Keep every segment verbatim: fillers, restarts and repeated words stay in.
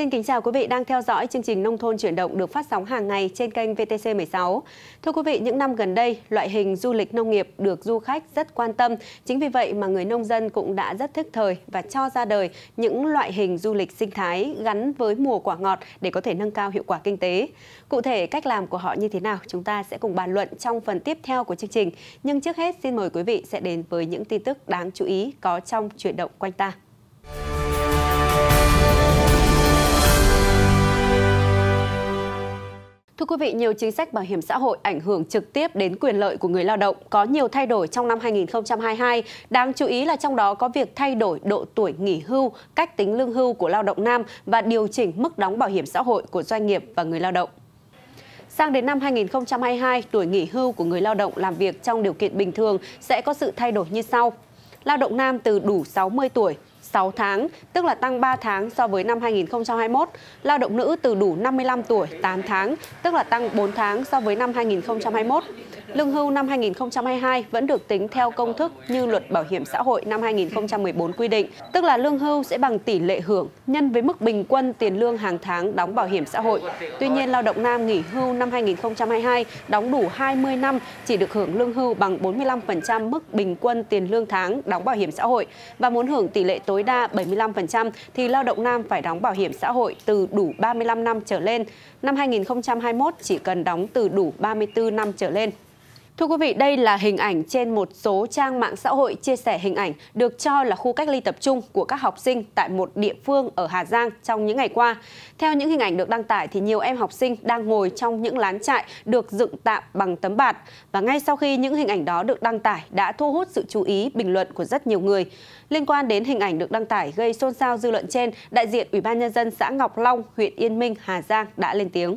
Xin kính chào quý vị đang theo dõi chương trình Nông thôn chuyển động được phát sóng hàng ngày trên kênh vê tê xê mười sáu. Thưa quý vị, những năm gần đây, loại hình du lịch nông nghiệp được du khách rất quan tâm. Chính vì vậy mà người nông dân cũng đã rất thức thời và cho ra đời những loại hình du lịch sinh thái gắn với mùa quả ngọt để có thể nâng cao hiệu quả kinh tế. Cụ thể, cách làm của họ như thế nào chúng ta sẽ cùng bàn luận trong phần tiếp theo của chương trình. Nhưng trước hết, xin mời quý vị sẽ đến với những tin tức đáng chú ý có trong chuyển động quanh ta. Thưa quý vị, nhiều chính sách bảo hiểm xã hội ảnh hưởng trực tiếp đến quyền lợi của người lao động có nhiều thay đổi trong năm hai nghìn không trăm hai mươi hai. Đáng chú ý là trong đó có việc thay đổi độ tuổi nghỉ hưu, cách tính lương hưu của lao động nam và điều chỉnh mức đóng bảo hiểm xã hội của doanh nghiệp và người lao động. Sang đến năm hai nghìn không trăm hai mươi hai, tuổi nghỉ hưu của người lao động làm việc trong điều kiện bình thường sẽ có sự thay đổi như sau. Lao động nam từ đủ sáu mươi tuổi, sáu tháng, tức là tăng ba tháng so với năm hai nghìn không trăm hai mươi mốt. Lao động nữ từ đủ năm mươi lăm tuổi, tám tháng, tức là tăng bốn tháng so với năm hai nghìn không trăm hai mươi mốt. Lương hưu năm hai nghìn không trăm hai mươi hai vẫn được tính theo công thức như Luật Bảo hiểm xã hội năm hai nghìn không trăm mười bốn quy định, tức là lương hưu sẽ bằng tỷ lệ hưởng nhân với mức bình quân tiền lương hàng tháng đóng bảo hiểm xã hội. Tuy nhiên, lao động nam nghỉ hưu năm hai nghìn không trăm hai mươi hai đóng đủ hai mươi năm chỉ được hưởng lương hưu bằng bốn mươi lăm phần trăm mức bình quân tiền lương tháng đóng bảo hiểm xã hội, và muốn hưởng tỷ lệ tối đa bảy mươi lăm phần trăm thì lao động nam phải đóng bảo hiểm xã hội từ đủ ba mươi lăm năm trở lên. Năm hai nghìn không trăm hai mươi mốt chỉ cần đóng từ đủ ba mươi tư năm trở lên. Thưa quý vị, đây là hình ảnh trên một số trang mạng xã hội chia sẻ hình ảnh được cho là khu cách ly tập trung của các học sinh tại một địa phương ở Hà Giang trong những ngày qua. Theo những hình ảnh được đăng tải thì nhiều em học sinh đang ngồi trong những lán trại được dựng tạm bằng tấm bạt. Và ngay sau khi những hình ảnh đó được đăng tải đã thu hút sự chú ý bình luận của rất nhiều người. Liên quan đến hình ảnh được đăng tải gây xôn xao dư luận trên, đại diện Ủy ban Nhân dân xã Ngọc Long, huyện Yên Minh, Hà Giang đã lên tiếng.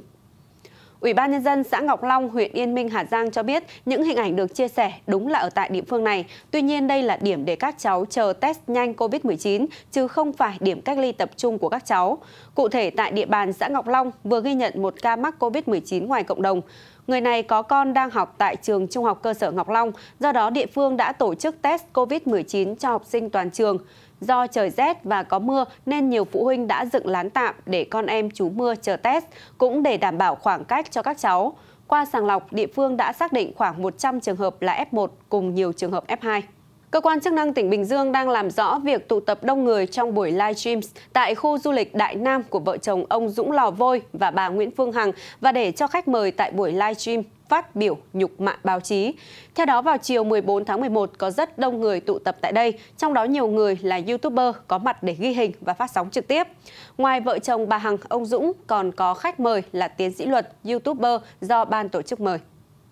Ủy ban Nhân dân xã Ngọc Long, huyện Yên Minh, Hà Giang cho biết những hình ảnh được chia sẻ đúng là ở tại địa phương này. Tuy nhiên, đây là điểm để các cháu chờ test nhanh Covid mười chín, chứ không phải điểm cách ly tập trung của các cháu. Cụ thể, tại địa bàn xã Ngọc Long vừa ghi nhận một ca mắc Covid mười chín ngoài cộng đồng. Người này có con đang học tại trường Trung học cơ sở Ngọc Long, do đó địa phương đã tổ chức test Covid mười chín cho học sinh toàn trường. Do trời rét và có mưa nên nhiều phụ huynh đã dựng lán tạm để con em trú mưa chờ test, cũng để đảm bảo khoảng cách cho các cháu. Qua sàng lọc, địa phương đã xác định khoảng một trăm trường hợp là ép một cùng nhiều trường hợp ép hai. Cơ quan chức năng tỉnh Bình Dương đang làm rõ việc tụ tập đông người trong buổi livestream tại khu du lịch Đại Nam của vợ chồng ông Dũng Lò Vôi và bà Nguyễn Phương Hằng, và để cho khách mời tại buổi livestream phát biểu nhục mạ báo chí. Theo đó, vào chiều mười bốn tháng mười một có rất đông người tụ tập tại đây, trong đó nhiều người là YouTuber có mặt để ghi hình và phát sóng trực tiếp. Ngoài vợ chồng bà Hằng, ông Dũng còn có khách mời là tiến sĩ luật, YouTuber do ban tổ chức mời.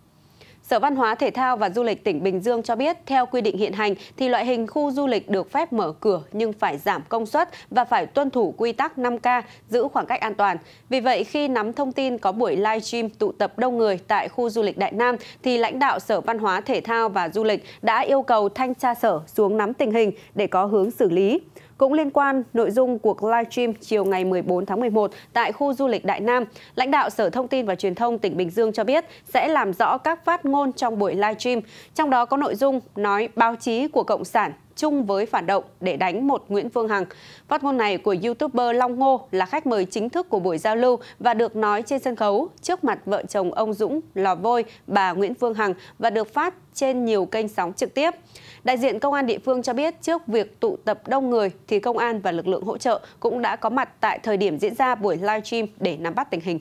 Sở Văn hóa, Thể thao và Du lịch tỉnh Bình Dương cho biết, theo quy định hiện hành thì loại hình khu du lịch được phép mở cửa nhưng phải giảm công suất và phải tuân thủ quy tắc năm K, giữ khoảng cách an toàn. Vì vậy, khi nắm thông tin có buổi livestream tụ tập đông người tại khu du lịch Đại Nam thì lãnh đạo Sở Văn hóa, Thể thao và Du lịch đã yêu cầu thanh tra sở xuống nắm tình hình để có hướng xử lý. Cũng liên quan nội dung cuộc livestream chiều ngày mười bốn tháng mười một tại khu du lịch Đại Nam, lãnh đạo Sở Thông tin và Truyền thông tỉnh Bình Dương cho biết sẽ làm rõ các phát ngôn trong buổi livestream, trong đó có nội dung nói báo chí của Cộng sản chung với phản động để đánh một Nguyễn Phương Hằng. Phát ngôn này của YouTuber Long Ngô là khách mời chính thức của buổi giao lưu và được nói trên sân khấu trước mặt vợ chồng ông Dũng Lò Vôi, bà Nguyễn Phương Hằng và được phát trên nhiều kênh sóng trực tiếp. Đại diện công an địa phương cho biết trước việc tụ tập đông người thì công an và lực lượng hỗ trợ cũng đã có mặt tại thời điểm diễn ra buổi livestream để nắm bắt tình hình.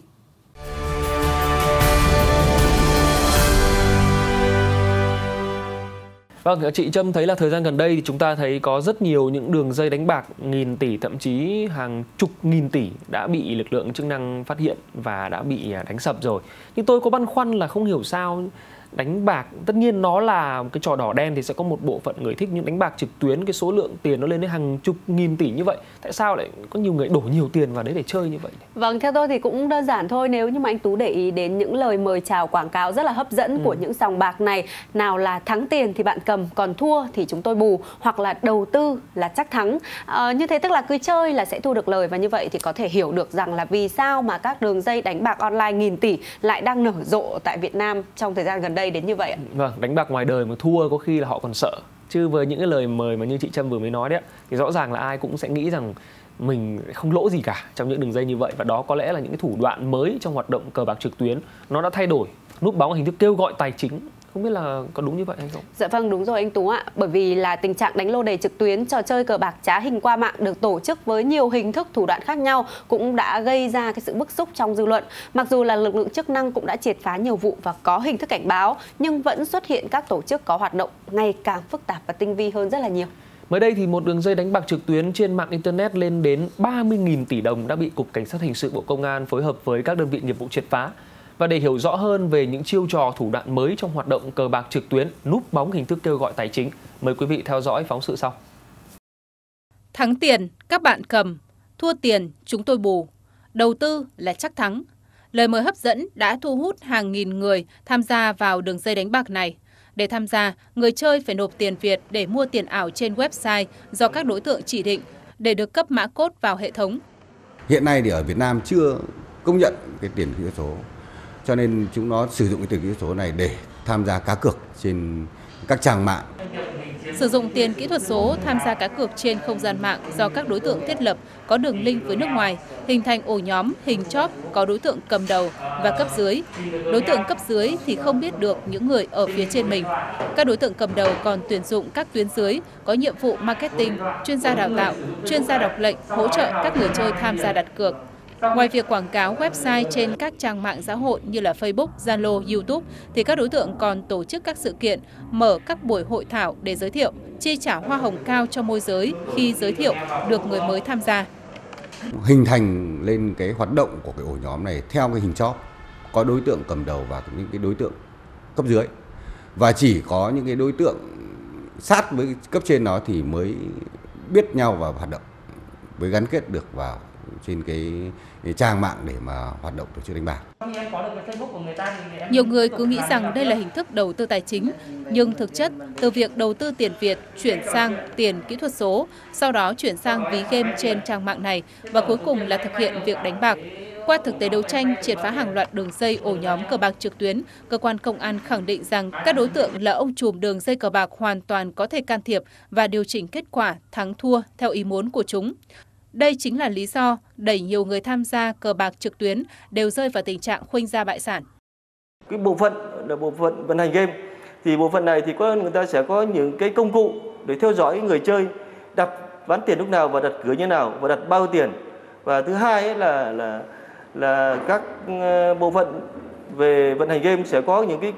Vâng, chị Trâm thấy là thời gian gần đây thì chúng ta thấy có rất nhiều những đường dây đánh bạc nghìn tỷ, thậm chí hàng chục nghìn tỷ đã bị lực lượng chức năng phát hiện và đã bị đánh sập rồi. Nhưng tôi có băn khoăn là không hiểu sao đánh bạc, tất nhiên nó là cái trò đỏ đen thì sẽ có một bộ phận người thích, nhưng đánh bạc trực tuyến cái số lượng tiền nó lên đến hàng chục nghìn tỷ như vậy, tại sao lại có nhiều người đổ nhiều tiền vào đấy để chơi như vậy? Vâng, theo tôi thì cũng đơn giản thôi. Nếu như mà anh Tú để ý đến những lời mời chào quảng cáo rất là hấp dẫn ừ. của những sòng bạc này, nào là thắng tiền thì bạn cầm, còn thua thì chúng tôi bù, hoặc là đầu tư là chắc thắng. À, như thế tức là cứ chơi là sẽ thu được lời, và như vậy thì có thể hiểu được rằng là vì sao mà các đường dây đánh bạc online nghìn tỷ lại đang nở rộ tại Việt Nam trong thời gian gần đây đến như vậy ạ. Vâng, đánh bạc ngoài đời mà thua có khi là họ còn sợ. Chứ với những cái lời mời mà như chị Trâm vừa mới nói đấy thì rõ ràng là ai cũng sẽ nghĩ rằng mình không lỗ gì cả trong những đường dây như vậy, và đó có lẽ là những cái thủ đoạn mới trong hoạt động cờ bạc trực tuyến. Nó đã thay đổi núp bóng hình thức kêu gọi tài chính. Không biết là có đúng như vậy hay không? Dạ vâng, đúng rồi anh Tú ạ. Bởi vì là tình trạng đánh lô đề trực tuyến, trò chơi cờ bạc trá hình qua mạng được tổ chức với nhiều hình thức thủ đoạn khác nhau cũng đã gây ra cái sự bức xúc trong dư luận. Mặc dù là lực lượng chức năng cũng đã triệt phá nhiều vụ và có hình thức cảnh báo, nhưng vẫn xuất hiện các tổ chức có hoạt động ngày càng phức tạp và tinh vi hơn rất là nhiều. Mới đây thì một đường dây đánh bạc trực tuyến trên mạng Internet lên đến ba mươi nghìn tỷ đồng đã bị Cục Cảnh sát Hình sự Bộ Công an phối hợp với các đơn vị nghiệp vụ triệt phá. Và để hiểu rõ hơn về những chiêu trò thủ đoạn mới trong hoạt động cờ bạc trực tuyến núp bóng hình thức kêu gọi tài chính, mời quý vị theo dõi phóng sự sau. Thắng tiền, các bạn cầm. Thua tiền, chúng tôi bù. Đầu tư là chắc thắng. Lời mời hấp dẫn đã thu hút hàng nghìn người tham gia vào đường dây đánh bạc này. Để tham gia, người chơi phải nộp tiền Việt để mua tiền ảo trên website do các đối tượng chỉ định để được cấp mã code vào hệ thống. Hiện nay thì ở Việt Nam chưa công nhận cái tiền kỹ thuật số, cho nên chúng nó sử dụng cái tiền kỹ thuật số này để tham gia cá cược trên các trang mạng. Sử dụng tiền kỹ thuật số tham gia cá cược trên không gian mạng do các đối tượng thiết lập có đường link với nước ngoài, hình thành ổ nhóm hình chóp có đối tượng cầm đầu và cấp dưới. Đối tượng cấp dưới thì không biết được những người ở phía trên mình. Các đối tượng cầm đầu còn tuyển dụng các tuyến dưới có nhiệm vụ marketing, chuyên gia đào tạo, chuyên gia đọc lệnh hỗ trợ các người chơi tham gia đặt cược. Ngoài việc quảng cáo website trên các trang mạng xã hội như là Facebook, Zalo, YouTube, thì các đối tượng còn tổ chức các sự kiện, mở các buổi hội thảo để giới thiệu, chi trả hoa hồng cao cho môi giới khi giới thiệu được người mới tham gia. Hình thành lên cái hoạt động của cái ổ nhóm này theo cái hình chóp, có đối tượng cầm đầu và những cái đối tượng cấp dưới. Và chỉ có những cái đối tượng sát với cấp trên đó thì mới biết nhau và hoạt động, mới gắn kết được vào trên cái, cái trang mạng để mà hoạt động tổ chức đánh bạc. Nhiều người cứ nghĩ rằng đây là hình thức đầu tư tài chính, nhưng thực chất từ việc đầu tư tiền Việt chuyển sang tiền kỹ thuật số, sau đó chuyển sang ví game trên trang mạng này và cuối cùng là thực hiện việc đánh bạc. Qua thực tế đấu tranh, triệt phá hàng loạt đường dây ổ nhóm cờ bạc trực tuyến, cơ quan công an khẳng định rằng các đối tượng là ông trùm đường dây cờ bạc hoàn toàn có thể can thiệp và điều chỉnh kết quả thắng thua theo ý muốn của chúng. Đây chính là lý do đẩy nhiều người tham gia cờ bạc trực tuyến đều rơi vào tình trạng khuynh gia bại sản. Cái bộ phận là bộ phận vận hành game, thì bộ phận này thì có người ta sẽ có những cái công cụ để theo dõi người chơi đặt ván tiền lúc nào và đặt cược như nào và đặt bao tiền. Và thứ hai ấy là là là các bộ phận về vận hành game sẽ có những cái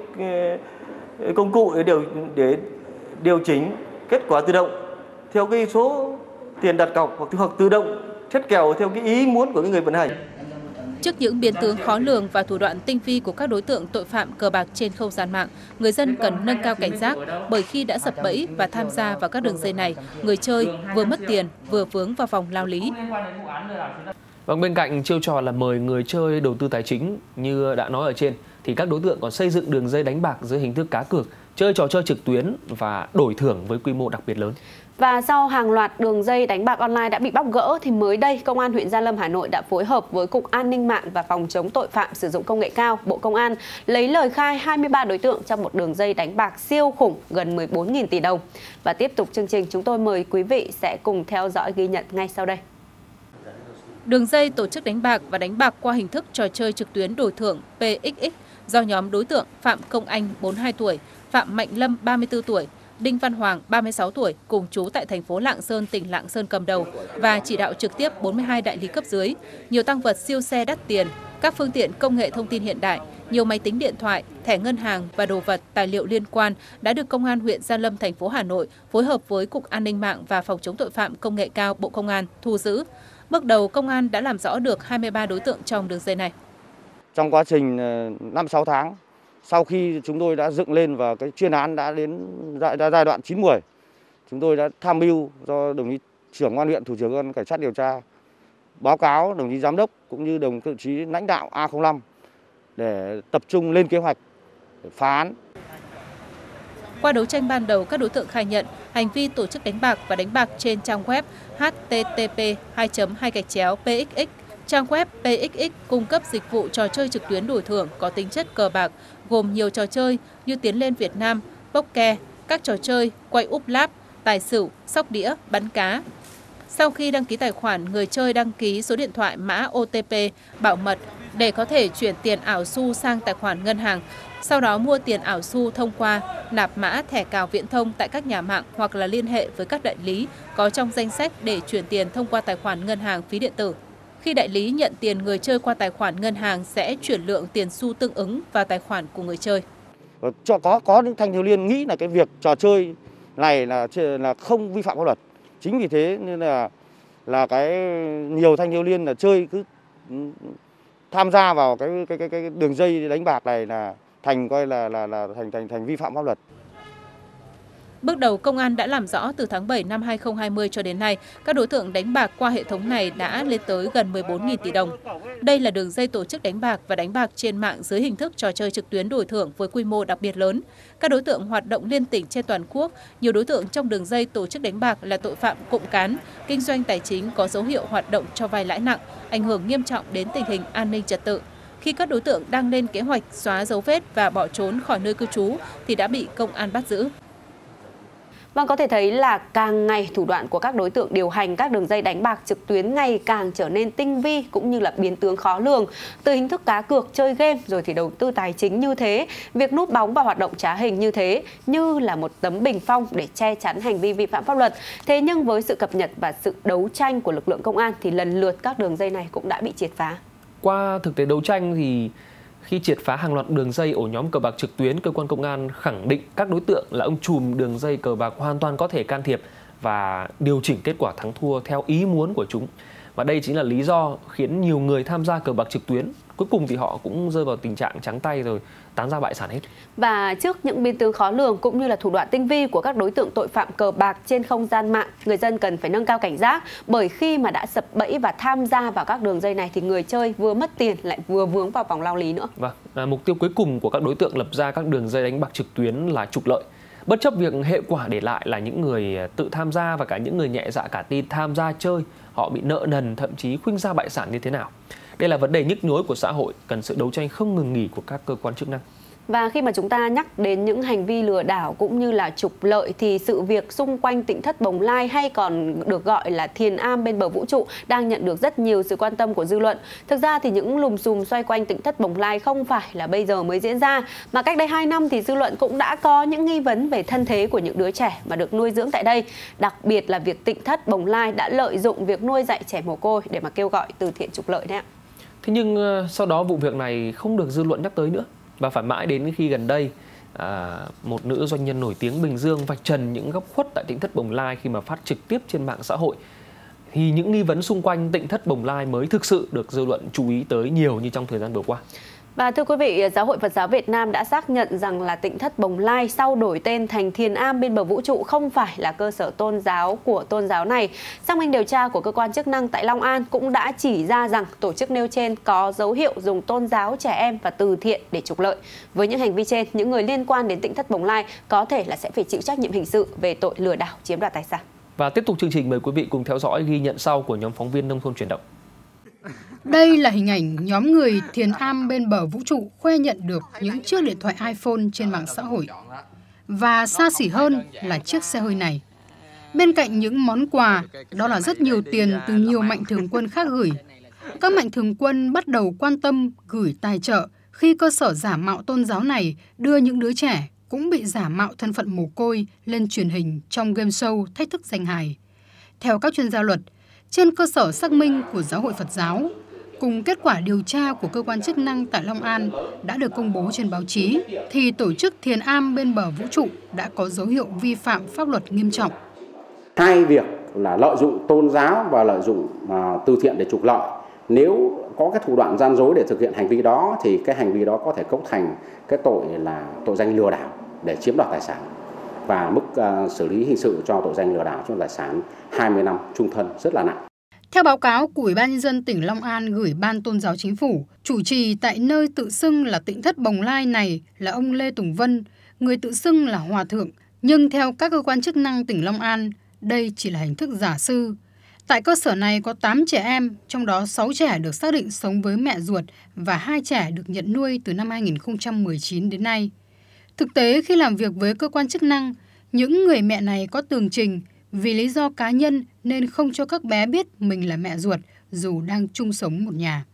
công cụ để điều để điều chỉnh kết quả tự động theo cái số tiền đặt cọc hoặc hoặc tự động set kèo theo cái ý muốn của cái người vận hành. Trước những biến tướng khó lường và thủ đoạn tinh vi của các đối tượng tội phạm cờ bạc trên không gian mạng, người dân cần nâng cao cảnh giác, bởi khi đã sập bẫy và tham gia vào các đường dây này, người chơi vừa mất tiền vừa vướng vào vòng lao lý. Vâng, bên cạnh chiêu trò là mời người chơi đầu tư tài chính như đã nói ở trên, thì các đối tượng còn xây dựng đường dây đánh bạc dưới hình thức cá cược, chơi trò chơi trực tuyến và đổi thưởng với quy mô đặc biệt lớn. Và sau hàng loạt đường dây đánh bạc online đã bị bóc gỡ thì mới đây Công an huyện Gia Lâm, Hà Nội đã phối hợp với Cục An ninh mạng và Phòng chống tội phạm sử dụng công nghệ cao, Bộ Công an lấy lời khai hai mươi ba đối tượng trong một đường dây đánh bạc siêu khủng gần mười bốn nghìn tỷ đồng. Và tiếp tục chương trình, chúng tôi mời quý vị sẽ cùng theo dõi ghi nhận ngay sau đây. Đường dây tổ chức đánh bạc và đánh bạc qua hình thức trò chơi trực tuyến đổi thưởng pê ích ích do nhóm đối tượng Phạm Công Anh bốn mươi hai tuổi, Phạm Mạnh Lâm ba mươi tư tuổi, Đinh Văn Hoàng ba mươi sáu tuổi cùng trú tại thành phố Lạng Sơn, tỉnh Lạng Sơn cầm đầu và chỉ đạo trực tiếp bốn mươi hai đại lý cấp dưới, nhiều tăng vật siêu xe đắt tiền, các phương tiện công nghệ thông tin hiện đại, nhiều máy tính điện thoại, thẻ ngân hàng và đồ vật, tài liệu liên quan đã được Công an huyện Gia Lâm, thành phố Hà Nội phối hợp với Cục An ninh mạng và Phòng chống tội phạm công nghệ cao, Bộ Công an thu giữ. Bước đầu, công an đã làm rõ được hai mươi ba đối tượng trong đường dây này. Trong quá trình năm sáu tháng, sau khi chúng tôi đã dựng lên và cái chuyên án đã đến giai đoạn chín mười, chúng tôi đã tham mưu do đồng chí trưởng công an huyện, thủ trưởng cơ quan cảnh sát điều tra báo cáo đồng chí giám đốc cũng như đồng chí lãnh đạo A không năm để tập trung lên kế hoạch để phá án. Qua đấu tranh ban đầu, các đối tượng khai nhận hành vi tổ chức đánh bạc và đánh bạc trên trang web h t t p hai chấm hai gạch chéo p x x. Trang web pê ích ích cung cấp dịch vụ trò chơi trực tuyến đổi thưởng có tính chất cờ bạc, gồm nhiều trò chơi như Tiến lên Việt Nam, Poker, các trò chơi quay úp láp, tài xỉu, sóc đĩa, bắn cá. Sau khi đăng ký tài khoản, người chơi đăng ký số điện thoại mã ô tê pê bảo mật để có thể chuyển tiền ảo xu sang tài khoản ngân hàng. Sau đó mua tiền ảo xu thông qua nạp mã thẻ cào viễn thông tại các nhà mạng hoặc là liên hệ với các đại lý có trong danh sách để chuyển tiền thông qua tài khoản ngân hàng phí điện tử. Khi đại lý nhận tiền người chơi qua tài khoản ngân hàng sẽ chuyển lượng tiền xu tương ứng vào tài khoản của người chơi. Cho có có những thanh thiếu niên nghĩ là cái việc trò chơi này là là không vi phạm pháp luật. Chính vì thế nên là là cái nhiều thanh thiếu niên là chơi cứ tham gia vào cái cái cái, cái đường dây đánh bạc này là thành coi là là là thành thành thành vi phạm pháp luật. Bước đầu, công an đã làm rõ từ tháng bảy năm hai nghìn không trăm hai mươi cho đến nay, các đối tượng đánh bạc qua hệ thống này đã lên tới gần mười bốn nghìn tỷ đồng. Đây là đường dây tổ chức đánh bạc và đánh bạc trên mạng dưới hình thức trò chơi trực tuyến đổi thưởng với quy mô đặc biệt lớn. Các đối tượng hoạt động liên tỉnh trên toàn quốc, nhiều đối tượng trong đường dây tổ chức đánh bạc là tội phạm cộng cán, kinh doanh tài chính có dấu hiệu hoạt động cho vay lãi nặng, ảnh hưởng nghiêm trọng đến tình hình an ninh trật tự. Khi các đối tượng đang lên kế hoạch xóa dấu vết và bỏ trốn khỏi nơi cư trú thì đã bị công an bắt giữ. Vâng, có thể thấy là càng ngày thủ đoạn của các đối tượng điều hành các đường dây đánh bạc trực tuyến ngày càng trở nên tinh vi cũng như là biến tướng khó lường. Từ hình thức cá cược, chơi game rồi thì đầu tư tài chính như thế, việc núp bóng và hoạt động trá hình như thế như là một tấm bình phong để che chắn hành vi vi phạm pháp luật. Thế nhưng với sự cập nhật và sự đấu tranh của lực lượng công an thì lần lượt các đường dây này cũng đã bị triệt phá. Qua thực tế đấu tranh thì khi triệt phá hàng loạt đường dây ổ nhóm cờ bạc trực tuyến, cơ quan công an khẳng định các đối tượng là ông trùm đường dây cờ bạc hoàn toàn có thể can thiệp và điều chỉnh kết quả thắng thua theo ý muốn của chúng. Và đây chính là lý do khiến nhiều người tham gia cờ bạc trực tuyến cuối cùng thì họ cũng rơi vào tình trạng trắng tay rồi tán ra bại sản hết. Và trước những biến tướng khó lường cũng như là thủ đoạn tinh vi của các đối tượng tội phạm cờ bạc trên không gian mạng, người dân cần phải nâng cao cảnh giác, bởi khi mà đã sập bẫy và tham gia vào các đường dây này thì người chơi vừa mất tiền lại vừa vướng vào vòng lao lý nữa. Vâng, à, mục tiêu cuối cùng của các đối tượng lập ra các đường dây đánh bạc trực tuyến là trục lợi. Bất chấp việc hệ quả để lại là những người tự tham gia và cả những người nhẹ dạ cả tin tham gia chơi, họ bị nợ nần, thậm chí khuynh ra bại sản như thế nào. Đây là vấn đề nhức nhối của xã hội, cần sự đấu tranh không ngừng nghỉ của các cơ quan chức năng. Và khi mà chúng ta nhắc đến những hành vi lừa đảo cũng như là trục lợi thì sự việc xung quanh tỉnh thất Bồng Lai hay còn được gọi là thiền am bên bờ vũ trụ đang nhận được rất nhiều sự quan tâm của dư luận. Thực ra thì những lùm xùm xoay quanh tỉnh thất Bồng Lai không phải là bây giờ mới diễn ra, mà cách đây hai năm thì dư luận cũng đã có những nghi vấn về thân thế của những đứa trẻ mà được nuôi dưỡng tại đây. Đặc biệt là việc tỉnh thất Bồng Lai đã lợi dụng việc nuôi dạy trẻ mồ côi để mà kêu gọi từ thiện trục lợi đấy ạ. Thế nhưng sau đó vụ việc này không được dư luận nhắc tới nữa. Và phải mãi đến khi gần đây, à, một nữ doanh nhân nổi tiếng Bình Dương vạch trần những góc khuất tại tỉnh thất Bồng Lai khi mà phát trực tiếp trên mạng xã hội, thì những nghi vấn xung quanh tỉnh thất Bồng Lai mới thực sự được dư luận chú ý tới nhiều như trong thời gian vừa qua. Và thưa quý vị, Giáo hội Phật giáo Việt Nam đã xác nhận rằng là tỉnh thất Bồng Lai sau đổi tên thành Thiền Am bên bờ vũ trụ không phải là cơ sở tôn giáo của tôn giáo này. Xác minh điều tra của cơ quan chức năng tại Long An cũng đã chỉ ra rằng tổ chức nêu trên có dấu hiệu dùng tôn giáo, trẻ em và từ thiện để trục lợi. Với những hành vi trên, những người liên quan đến tỉnh thất Bồng Lai có thể là sẽ phải chịu trách nhiệm hình sự về tội lừa đảo chiếm đoạt tài sản. Và tiếp tục chương trình, mời quý vị cùng theo dõi ghi nhận sau của nhóm phóng viên Nông thôn Chuyển động. Đây là hình ảnh nhóm người thiền am bên bờ vũ trụ khoe nhận được những chiếc điện thoại iPhone trên mạng xã hội. Và xa xỉ hơn là chiếc xe hơi này. Bên cạnh những món quà, đó là rất nhiều tiền từ nhiều mạnh thường quân khác gửi. Các mạnh thường quân bắt đầu quan tâm gửi tài trợ khi cơ sở giả mạo tôn giáo này đưa những đứa trẻ cũng bị giả mạo thân phận mồ côi lên truyền hình trong game show Thách thức danh hài. Theo các chuyên gia luật, trên cơ sở xác minh của Giáo hội Phật giáo, cùng kết quả điều tra của cơ quan chức năng tại Long An đã được công bố trên báo chí, thì tổ chức Thiền Am bên bờ vũ trụ đã có dấu hiệu vi phạm pháp luật nghiêm trọng. Hai việc là lợi dụng tôn giáo và lợi dụng uh, từ thiện để trục lợi. Nếu có cái thủ đoạn gian dối để thực hiện hành vi đó thì cái hành vi đó có thể cấu thành cái tội là tội danh lừa đảo để chiếm đoạt tài sản. Và mức uh, xử lý hình sự cho tội danh lừa đảo chiếm đoạt tài sản hai mươi năm chung thân, rất là nặng. Theo báo cáo của Ủy ban Nhân dân tỉnh Long An gửi Ban Tôn giáo Chính phủ, chủ trì tại nơi tự xưng là tỉnh thất Bồng Lai này là ông Lê Tùng Vân, người tự xưng là Hòa Thượng. Nhưng theo các cơ quan chức năng tỉnh Long An, đây chỉ là hình thức giả sư. Tại cơ sở này có tám trẻ em, trong đó sáu trẻ được xác định sống với mẹ ruột và hai trẻ được nhận nuôi từ năm hai nghìn không trăm mười chín đến nay. Thực tế khi làm việc với cơ quan chức năng, những người mẹ này có tường trình vì lý do cá nhân nên không cho các bé biết mình là mẹ ruột dù đang chung sống một nhà.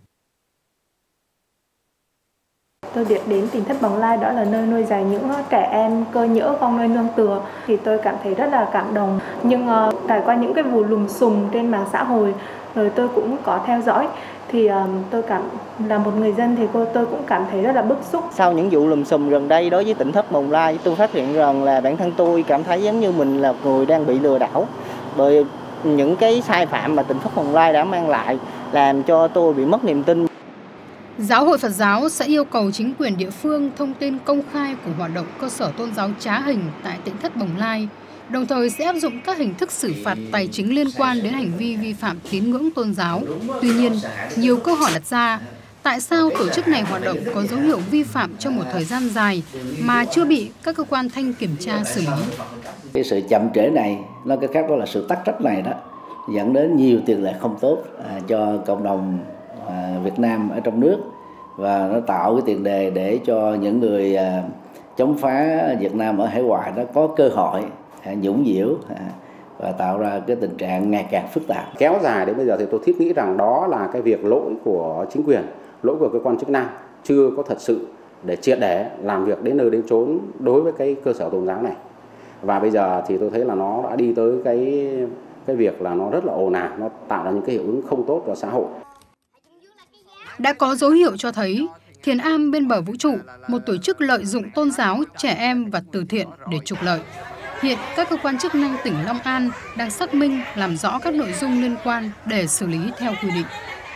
Tôi biết đến Tỉnh Thất Bồng Lai, đó là nơi nuôi dạy những trẻ em cơ nhỡ không nơi nương tựa, thì tôi cảm thấy rất là cảm động. Nhưng uh, trải qua những cái vụ lùm xùm trên mạng xã hội, rồi tôi cũng có theo dõi, thì uh, tôi cảm là một người dân thì cô tôi cũng cảm thấy rất là bức xúc. Sau những vụ lùm xùm gần đây đối với Tỉnh Thất Bồng Lai, tôi phát hiện rằng là bản thân tôi cảm thấy giống như mình là người đang bị lừa đảo bởi những cái sai phạm mà Tỉnh Thất Bồng Lai đã mang lại, làm cho tôi bị mất niềm tin. Giáo hội Phật giáo sẽ yêu cầu chính quyền địa phương thông tin công khai của hoạt động cơ sở tôn giáo trá hình tại Tỉnh Thất Bồng Lai, đồng thời sẽ áp dụng các hình thức xử phạt tài chính liên quan đến hành vi vi phạm tín ngưỡng tôn giáo. Tuy nhiên, nhiều câu hỏi đặt ra, tại sao tổ chức này hoạt động có dấu hiệu vi phạm trong một thời gian dài mà chưa bị các cơ quan thanh kiểm tra xử lý? Cái sự chậm trễ này, nói cái khác đó là sự tắc trách này đó, dẫn đến nhiều tiền lệ không tốt à, cho cộng đồng à, Việt Nam ở trong nước, và nó tạo cái tiền đề để cho những người à, chống phá Việt Nam ở hải ngoại nó có cơ hội à, nhũng nhiễu à, và tạo ra cái tình trạng ngày càng phức tạp. Kéo dài đến bây giờ thì tôi thiết nghĩ rằng đó là cái việc lỗi của chính quyền, lỗi của cơ quan chức năng chưa có thật sự để triệt để làm việc đến nơi đến chốn đối với cái cơ sở tôn giáo này. Và bây giờ thì tôi thấy là nó đã đi tới cái cái việc là nó rất là ồn ào, nó tạo ra những cái hiệu ứng không tốt cho xã hội. Đã có dấu hiệu cho thấy Thiền Am bên bờ vũ trụ, một tổ chức lợi dụng tôn giáo, trẻ em và từ thiện để trục lợi. Hiện các cơ quan chức năng tỉnh Long An đang xác minh làm rõ các nội dung liên quan để xử lý theo quy định.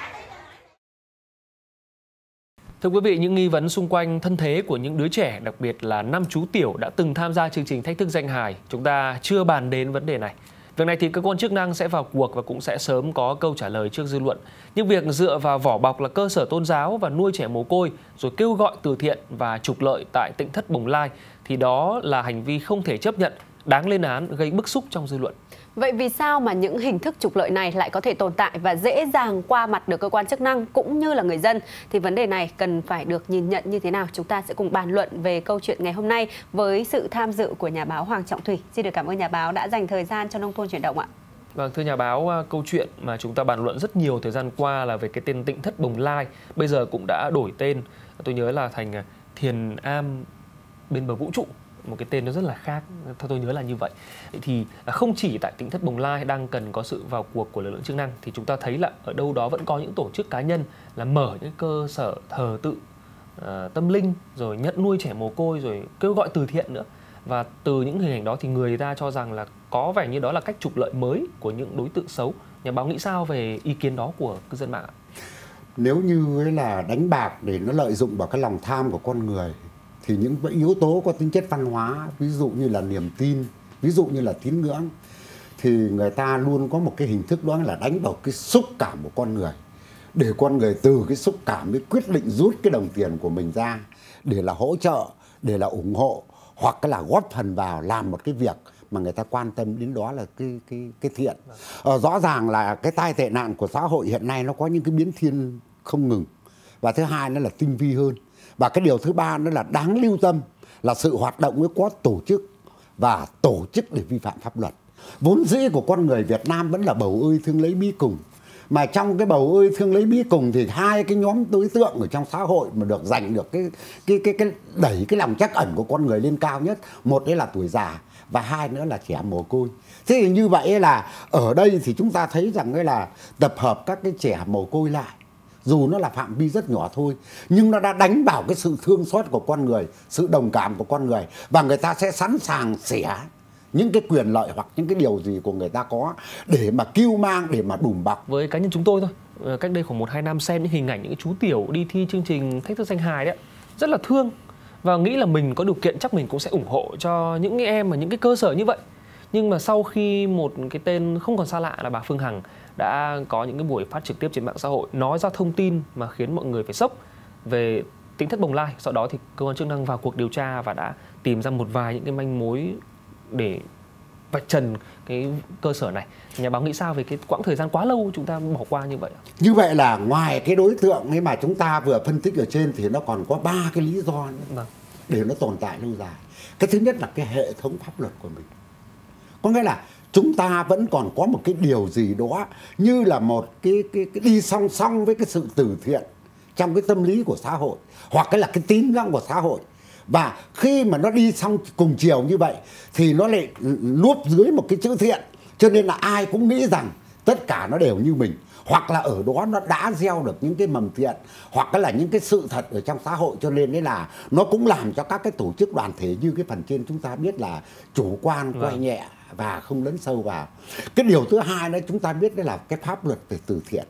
Thưa quý vị, những nghi vấn xung quanh thân thế của những đứa trẻ, đặc biệt là năm chú tiểu đã từng tham gia chương trình Thách thức danh hài, chúng ta chưa bàn đến vấn đề này. Việc này thì cơ quan chức năng sẽ vào cuộc và cũng sẽ sớm có câu trả lời trước dư luận. Nhưng việc dựa vào vỏ bọc là cơ sở tôn giáo và nuôi trẻ mồ côi rồi kêu gọi từ thiện và trục lợi tại Tỉnh Thất Bồng Lai thì đó là hành vi không thể chấp nhận, đáng lên án, gây bức xúc trong dư luận. Vậy vì sao mà những hình thức trục lợi này lại có thể tồn tại và dễ dàng qua mặt được cơ quan chức năng cũng như là người dân? Thì vấn đề này cần phải được nhìn nhận như thế nào? Chúng ta sẽ cùng bàn luận về câu chuyện ngày hôm nay với sự tham dự của nhà báo Hoàng Trọng Thủy. Xin được cảm ơn nhà báo đã dành thời gian cho Nông thôn Chuyển động ạ. Vâng, thưa nhà báo, câu chuyện mà chúng ta bàn luận rất nhiều thời gian qua là về cái tên Tỉnh Thất Bồng Lai, bây giờ cũng đã đổi tên, tôi nhớ là thành Thiền Am bên bờ vũ trụ, một cái tên nó rất là khác, theo tôi nhớ là như vậy. Thì không chỉ tại Tỉnh Thất Bồng Lai đang cần có sự vào cuộc của lực lượng chức năng, thì chúng ta thấy là ở đâu đó vẫn có những tổ chức cá nhân là mở những cơ sở thờ tự uh, tâm linh, rồi nhận nuôi trẻ mồ côi, rồi kêu gọi từ thiện nữa. Và từ những hình ảnh đó thì người ta cho rằng là có vẻ như đó là cách trục lợi mới của những đối tượng xấu. Nhà báo nghĩ sao về ý kiến đó của cư dân mạng ạ? Nếu như là đánh bạc để nó lợi dụng vào cái lòng tham của con người thì những yếu tố có tính chất văn hóa, ví dụ như là niềm tin, ví dụ như là tín ngưỡng, thì người ta luôn có một cái hình thức đó là đánh vào cái xúc cảm của con người, để con người từ cái xúc cảm mới quyết định rút cái đồng tiền của mình ra để là hỗ trợ, để là ủng hộ, hoặc là góp phần vào làm một cái việc mà người ta quan tâm đến, đó là cái cái cái thiện. Ờ, rõ ràng là cái tai tệ nạn của xã hội hiện nay nó có những cái biến thiên không ngừng, và thứ hai nó là tinh vi hơn. Và cái điều thứ ba nữa là đáng lưu tâm là sự hoạt động mới có tổ chức và tổ chức để vi phạm pháp luật. Vốn dĩ của con người Việt Nam vẫn là bầu ơi thương lấy bí cùng. Mà trong cái bầu ơi thương lấy bí cùng thì hai cái nhóm đối tượng ở trong xã hội mà được giành được cái cái cái cái đẩy cái lòng trắc ẩn của con người lên cao nhất, một đấy là tuổi già và hai nữa là trẻ mồ côi. Thế thì như vậy là ở đây thì chúng ta thấy rằng ấy là tập hợp các cái trẻ mồ côi lại, dù nó là phạm vi rất nhỏ thôi, nhưng nó đã đánh vào cái sự thương xót của con người, sự đồng cảm của con người, và người ta sẽ sẵn sàng xẻ những cái quyền lợi hoặc những cái điều gì của người ta có để mà kêu mang, để mà đùm bọc. Với cá nhân chúng tôi thôi, cách đây khoảng một hai năm xem những hình ảnh những chú tiểu đi thi chương trình Thách thức danh hài đấy, rất là thương, và nghĩ là mình có điều kiện chắc mình cũng sẽ ủng hộ cho những cái em ở những cái cơ sở như vậy. Nhưng mà sau khi một cái tên không còn xa lạ là bà Phương Hằng đã có những cái buổi phát trực tiếp trên mạng xã hội nói ra thông tin mà khiến mọi người phải sốc về Tỉnh Thất Bồng Lai, sau đó thì cơ quan chức năng vào cuộc điều tra và đã tìm ra một vài những cái manh mối để vạch trần cái cơ sở này. Nhà báo nghĩ sao về cái quãng thời gian quá lâu chúng ta bỏ qua như vậy? Như vậy là ngoài cái đối tượng ấy mà chúng ta vừa phân tích ở trên thì nó còn có ba cái lý do nữa vâng. để nó tồn tại lâu dài. Cái thứ nhất là cái hệ thống pháp luật của mình. Có nghĩa là chúng ta vẫn còn có một cái điều gì đó như là một cái, cái, cái đi song song với cái sự từ thiện trong cái tâm lý của xã hội, hoặc là cái tín ngưỡng của xã hội. Và khi mà nó đi xong cùng chiều như vậy thì nó lại núp dưới một cái chữ thiện, cho nên là ai cũng nghĩ rằng tất cả nó đều như mình, hoặc là ở đó nó đã gieo được những cái mầm thiện, hoặc là những cái sự thật ở trong xã hội, cho nên đấy là nó cũng làm cho các cái tổ chức đoàn thể như cái phần trên chúng ta biết là chủ quan, coi nhẹ và không lấn sâu vào. Cái điều thứ hai nữa chúng ta biết đấy là cái pháp luật về từ thiện.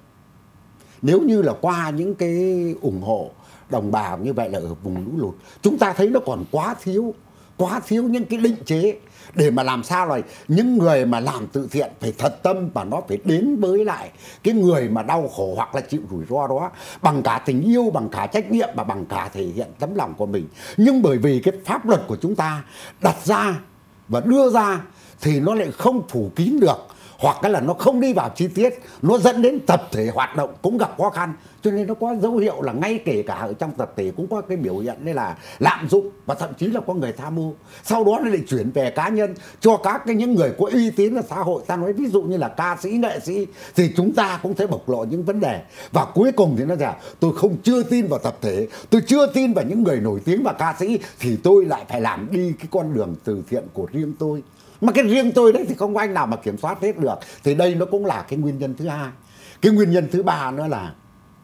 Nếu như là qua những cái ủng hộ đồng bào như vậy là ở vùng lũ lụt, chúng ta thấy nó còn quá thiếu, quá thiếu những cái định chế để mà làm sao là những người mà làm từ thiện phải thật tâm và nó phải đến với lại cái người mà đau khổ hoặc là chịu rủi ro đó bằng cả tình yêu, bằng cả trách nhiệm và bằng cả thể hiện tấm lòng của mình. Nhưng bởi vì cái pháp luật của chúng ta đặt ra và đưa ra thì nó lại không phủ kín được, hoặc là nó không đi vào chi tiết, nó dẫn đến tập thể hoạt động cũng gặp khó khăn. Cho nên nó có dấu hiệu là ngay kể cả ở trong tập thể cũng có cái biểu hiện đây là lạm dụng, và thậm chí là có người tham mưu. Sau đó nó lại chuyển về cá nhân cho các cái những người có uy tín ở xã hội. Ta nói ví dụ như là ca sĩ, nghệ sĩ thì chúng ta cũng thấy bộc lộ những vấn đề. Và cuối cùng thì nó rằng tôi không chưa tin vào tập thể, tôi chưa tin vào những người nổi tiếng và ca sĩ, thì tôi lại phải làm đi cái con đường từ thiện của riêng tôi. Mà cái riêng tôi đấy thì không có anh nào mà kiểm soát hết được. Thì đây nó cũng là cái nguyên nhân thứ hai. Cái nguyên nhân thứ ba nữa là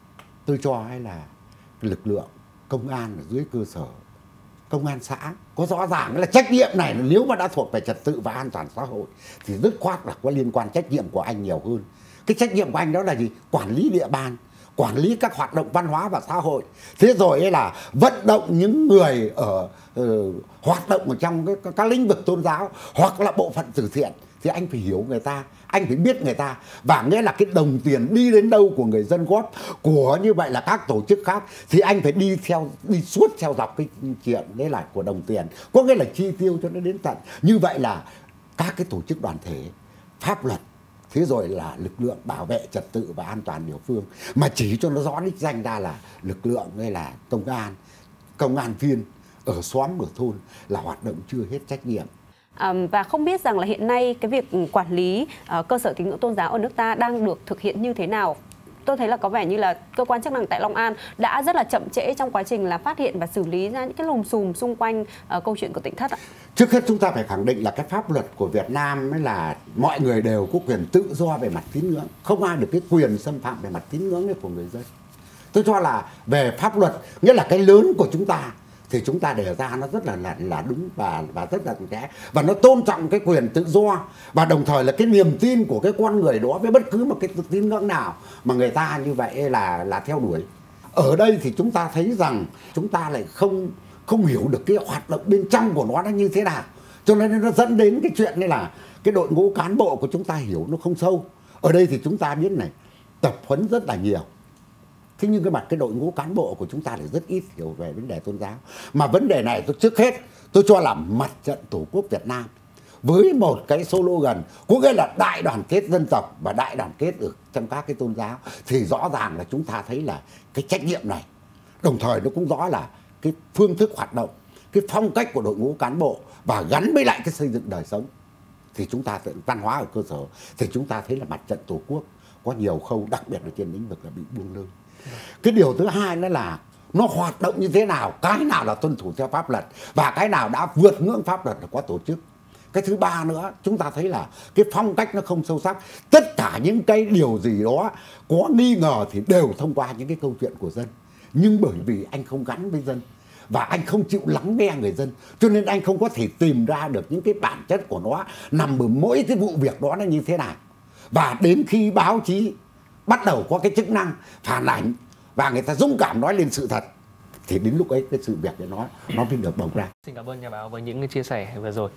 tôi cho hay là lực lượng công an ở dưới cơ sở, công an xã có rõ ràng là trách nhiệm này nếu mà đã thuộc về trật tự và an toàn xã hội thì dứt khoát là có liên quan trách nhiệm của anh nhiều hơn. Cái trách nhiệm của anh đó là gì? Quản lý địa bàn, quản lý các hoạt động văn hóa và xã hội. Thế rồi ấy là vận động những người ở uh, hoạt động ở trong cái, các lĩnh vực tôn giáo hoặc là bộ phận từ thiện, thì anh phải hiểu người ta, anh phải biết người ta, và nghĩa là cái đồng tiền đi đến đâu của người dân góp, của như vậy là các tổ chức khác, thì anh phải đi theo, đi suốt theo dọc cái chuyện đấy là của đồng tiền, có nghĩa là chi tiêu cho nó đến tận. Như vậy là các cái tổ chức đoàn thể, pháp luật, thế rồi là lực lượng bảo vệ trật tự và an toàn địa phương, mà chỉ cho nó rõ đích danh ra là lực lượng hay là công an, công an viên ở xóm ở thôn là hoạt động chưa hết trách nhiệm. À, và không biết rằng là hiện nay cái việc quản lý uh, cơ sở tín ngưỡng tôn giáo ở nước ta đang được thực hiện như thế nào? Tôi thấy là có vẻ như là cơ quan chức năng tại Long An đã rất là chậm trễ trong quá trình là phát hiện và xử lý ra những cái lùm xùm xung quanh uh, câu chuyện của Tỉnh Thất ạ. Trước hết chúng ta phải khẳng định là cái pháp luật của Việt Nam ấy là mọi người đều có quyền tự do về mặt tín ngưỡng, không ai được cái quyền xâm phạm về mặt tín ngưỡng của người dân. Tôi cho là về pháp luật, nghĩa là cái lớn của chúng ta thì chúng ta đề ra nó rất là là, là đúng và và rất là trẻ, và nó tôn trọng cái quyền tự do, và đồng thời là cái niềm tin của cái con người đó với bất cứ một cái tín ngưỡng nào mà người ta như vậy là là theo đuổi. Ở đây thì chúng ta thấy rằng chúng ta lại không không hiểu được cái hoạt động bên trong của nó nó như thế nào, cho nên nó dẫn đến cái chuyện này là cái đội ngũ cán bộ của chúng ta hiểu nó không sâu. Ở đây thì chúng ta biết này, tập huấn rất là nhiều, thế nhưng cái mặt cái đội ngũ cán bộ của chúng ta lại rất ít hiểu về vấn đề tôn giáo. Mà vấn đề này tôi trước hết tôi cho là Mặt trận Tổ quốc Việt Nam với một cái slogan có nghĩa là đại đoàn kết dân tộc và đại đoàn kết ở trong các cái tôn giáo, thì rõ ràng là chúng ta thấy là cái trách nhiệm này, đồng thời nó cũng rõ là cái phương thức hoạt động, cái phong cách của đội ngũ cán bộ và gắn với lại cái xây dựng đời sống, thì chúng ta văn hóa ở cơ sở thì chúng ta thấy là Mặt trận Tổ quốc có nhiều khâu, đặc biệt là trên lĩnh vực là bị buông lơi. Cái điều thứ hai nữa là nó hoạt động như thế nào, cái nào là tuân thủ theo pháp luật và cái nào đã vượt ngưỡng pháp luật là có tổ chức. Cái thứ ba nữa, chúng ta thấy là cái phong cách nó không sâu sắc. Tất cả những cái điều gì đó có nghi ngờ thì đều thông qua những cái câu chuyện của dân. Nhưng bởi vì anh không gắn với dân và anh không chịu lắng nghe người dân, cho nên anh không có thể tìm ra được những cái bản chất của nó nằm ở mỗi cái vụ việc đó nó như thế nào. Và đến khi báo chí bắt đầu có cái chức năng phản ảnh và người ta dũng cảm nói lên sự thật, thì đến lúc ấy cái sự việc để nói nó mới được bộc ra. Xin cảm ơn nhà báo với những chia sẻ vừa rồi.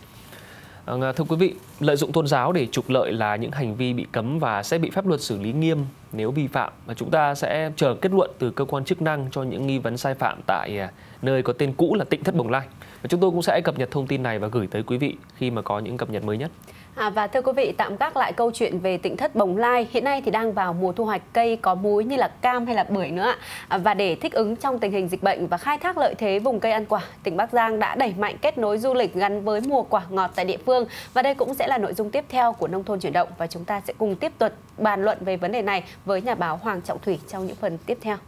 Thưa quý vị, lợi dụng tôn giáo để trục lợi là những hành vi bị cấm và sẽ bị pháp luật xử lý nghiêm nếu vi phạm. Và chúng ta sẽ chờ kết luận từ cơ quan chức năng cho những nghi vấn sai phạm tại nơi có tên cũ là Tỉnh Thất Bồng Lai. Và chúng tôi cũng sẽ cập nhật thông tin này và gửi tới quý vị khi mà có những cập nhật mới nhất. À, và thưa quý vị, tạm gác lại câu chuyện về tỉnh thất Bồng Lai. Hiện nay thì đang vào mùa thu hoạch cây có múi như là cam hay là bưởi nữa ạ. À, và để thích ứng trong tình hình dịch bệnh và khai thác lợi thế vùng cây ăn quả, tỉnh Bắc Giang đã đẩy mạnh kết nối du lịch gắn với mùa quả ngọt tại địa phương. Và đây cũng sẽ là nội dung tiếp theo của Nông thôn chuyển động, và chúng ta sẽ cùng tiếp tục bàn luận về vấn đề này với nhà báo Hoàng Trọng Thủy trong những phần tiếp theo.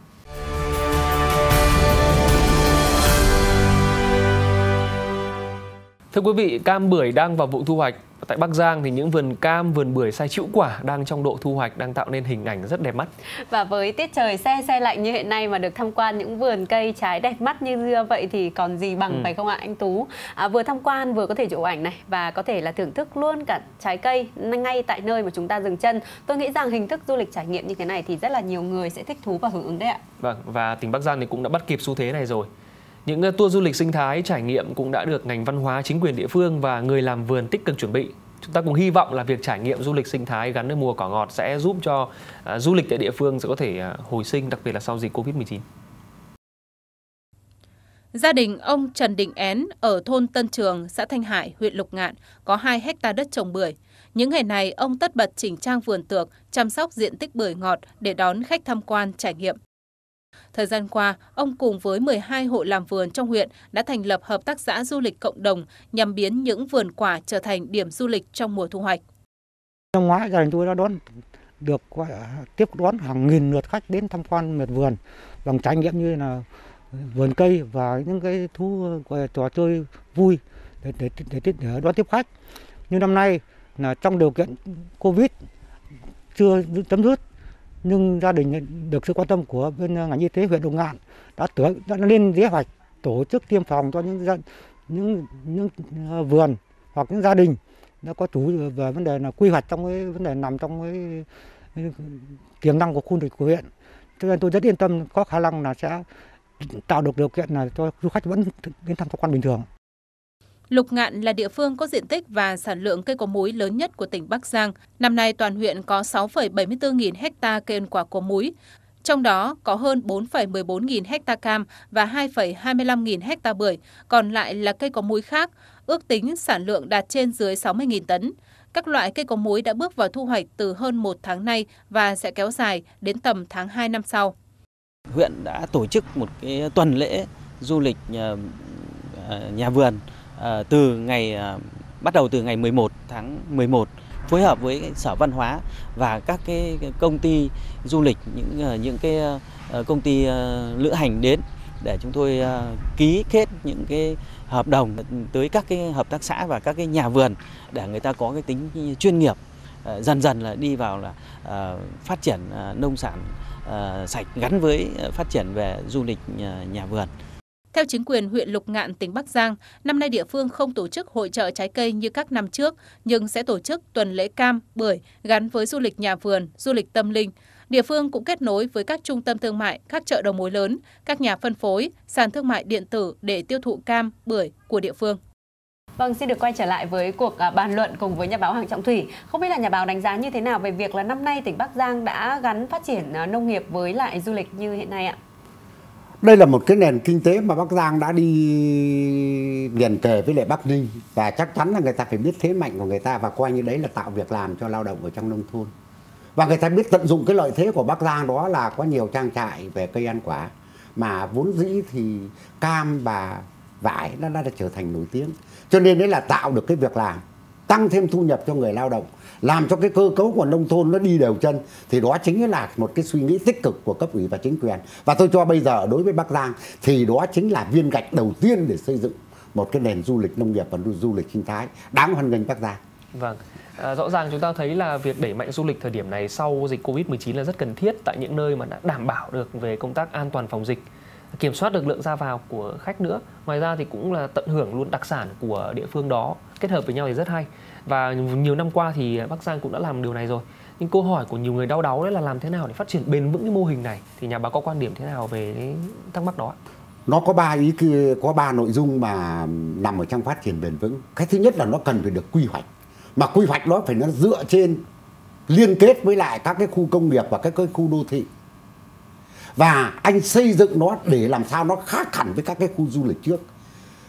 Thưa quý vị, cam bưởi đang vào vụ thu hoạch. Tại Bắc Giang thì những vườn cam, vườn bưởi sai chĩu quả đang trong độ thu hoạch, đang tạo nên hình ảnh rất đẹp mắt. Và với tiết trời se se lạnh như hiện nay mà được tham quan những vườn cây trái đẹp mắt như vậy thì còn gì bằng, ừ. phải không ạ anh Tú? À, vừa tham quan vừa có thể chụp ảnh này và có thể là thưởng thức luôn cả trái cây ngay tại nơi mà chúng ta dừng chân. Tôi nghĩ rằng hình thức du lịch trải nghiệm như thế này thì rất là nhiều người sẽ thích thú và hưởng ứng đấy ạ. Vâng, và tỉnh Bắc Giang thì cũng đã bắt kịp xu thế này rồi. Những tour du lịch sinh thái trải nghiệm cũng đã được ngành văn hóa, chính quyền địa phương và người làm vườn tích cực chuẩn bị. Chúng ta cùng hy vọng là việc trải nghiệm du lịch sinh thái gắn với mùa quả ngọt sẽ giúp cho uh, du lịch tại địa phương sẽ có thể uh, hồi sinh, đặc biệt là sau dịch Covid mười chín. Gia đình ông Trần Đình Én ở thôn Tân Trường, xã Thanh Hải, huyện Lục Ngạn có hai héc ta đất trồng bưởi. Những ngày này, ông tất bật chỉnh trang vườn tược, chăm sóc diện tích bưởi ngọt để đón khách tham quan trải nghiệm. Thời gian qua, ông cùng với mười hai hộ làm vườn trong huyện đã thành lập hợp tác xã du lịch cộng đồng nhằm biến những vườn quả trở thành điểm du lịch trong mùa thu hoạch. Năm ngoái gia đình tôi đã đón được tiếp đón hàng nghìn lượt khách đến tham quan miệt vườn bằng trải nghiệm như là vườn cây và những cái thú trò chơi vui để, để, để, để, để đón tiếp khách. Nhưng năm nay là trong điều kiện Covid chưa chấm dứt, nhưng gia đình được sự quan tâm của bên ngành y tế huyện Lục Ngạn đã, đã lên kế hoạch tổ chức tiêm phòng cho những dân, những những vườn hoặc những gia đình đã có chủ về vấn đề là quy hoạch trong cái vấn đề nằm trong cái, cái tiềm năng của khu du lịch của huyện. Cho nên tôi rất yên tâm có khả năng là sẽ tạo được điều kiện là cho du khách vẫn đến tham quan bình thường. Lục Ngạn là địa phương có diện tích và sản lượng cây có múi lớn nhất của tỉnh Bắc Giang. Năm nay toàn huyện có sáu phẩy bảy mươi tư nghìn ha cây ăn quả có múi, trong đó có hơn bốn phẩy mười bốn nghìn ha cam và hai phẩy hai mươi lăm nghìn ha bưởi, còn lại là cây có múi khác, ước tính sản lượng đạt trên dưới sáu mươi nghìn tấn. Các loại cây có múi đã bước vào thu hoạch từ hơn một tháng nay và sẽ kéo dài đến tầm tháng hai năm sau. Huyện đã tổ chức một cái tuần lễ du lịch nhà, nhà vườn À, từ ngày à, bắt đầu từ ngày mười một tháng mười một, phối hợp với Sở Văn hóa và các cái, cái công ty du lịch, những những cái uh, công ty uh, lữ hành đến để chúng tôi uh, ký kết những cái hợp đồng tới các cái hợp tác xã và các cái nhà vườn để người ta có cái tính chuyên nghiệp, uh, dần dần là đi vào là uh, phát triển uh, nông sản uh, sạch gắn với uh, phát triển về du lịch uh, nhà vườn. Theo chính quyền huyện Lục Ngạn, tỉnh Bắc Giang, năm nay địa phương không tổ chức hội chợ trái cây như các năm trước, nhưng sẽ tổ chức tuần lễ cam, bưởi gắn với du lịch nhà vườn, du lịch tâm linh. Địa phương cũng kết nối với các trung tâm thương mại, các chợ đầu mối lớn, các nhà phân phối, sàn thương mại điện tử để tiêu thụ cam, bưởi của địa phương. Vâng, xin được quay trở lại với cuộc bàn luận cùng với nhà báo Hoàng Trọng Thủy. Không biết là nhà báo đánh giá như thế nào về việc là năm nay tỉnh Bắc Giang đã gắn phát triển nông nghiệp với lại du lịch như hiện nay ạ? Đây là một cái nền kinh tế mà Bắc Giang đã đi liền kề với lại Bắc Ninh, và chắc chắn là người ta phải biết thế mạnh của người ta và coi như đấy là tạo việc làm cho lao động ở trong nông thôn. Và người ta biết tận dụng cái lợi thế của Bắc Giang, đó là có nhiều trang trại về cây ăn quả mà vốn dĩ thì cam và vải nó đã trở thành nổi tiếng. Cho nên đấy là tạo được cái việc làm, tăng thêm thu nhập cho người lao động, làm cho cái cơ cấu của nông thôn nó đi đều chân, thì đó chính là một cái suy nghĩ tích cực của cấp ủy và chính quyền. Và tôi cho bây giờ đối với Bắc Giang thì đó chính là viên gạch đầu tiên để xây dựng một cái nền du lịch nông nghiệp và du lịch sinh thái đáng hoan nghênh Bắc Giang. Vâng, à, rõ ràng chúng ta thấy là việc đẩy mạnh du lịch thời điểm này sau dịch Covid mười chín là rất cần thiết tại những nơi mà đã đảm bảo được về công tác an toàn phòng dịch, kiểm soát được lượng ra vào của khách nữa. Ngoài ra thì cũng là tận hưởng luôn đặc sản của địa phương đó, kết hợp với nhau thì rất hay. Và nhiều năm qua thì Bắc Giang cũng đã làm điều này rồi. Nhưng câu hỏi của nhiều người đau đáu đấy là làm thế nào để phát triển bền vững cái mô hình này, thì nhà báo có quan điểm thế nào về cái thắc mắc đó? Nó có ba ý kia, có ba nội dung mà nằm ở trong phát triển bền vững. Cái thứ nhất là nó cần phải được quy hoạch, mà quy hoạch đó phải nó dựa trên liên kết với lại các cái khu công nghiệp và các cái khu đô thị. Và anh xây dựng nó để làm sao nó khác hẳn với các cái khu du lịch trước.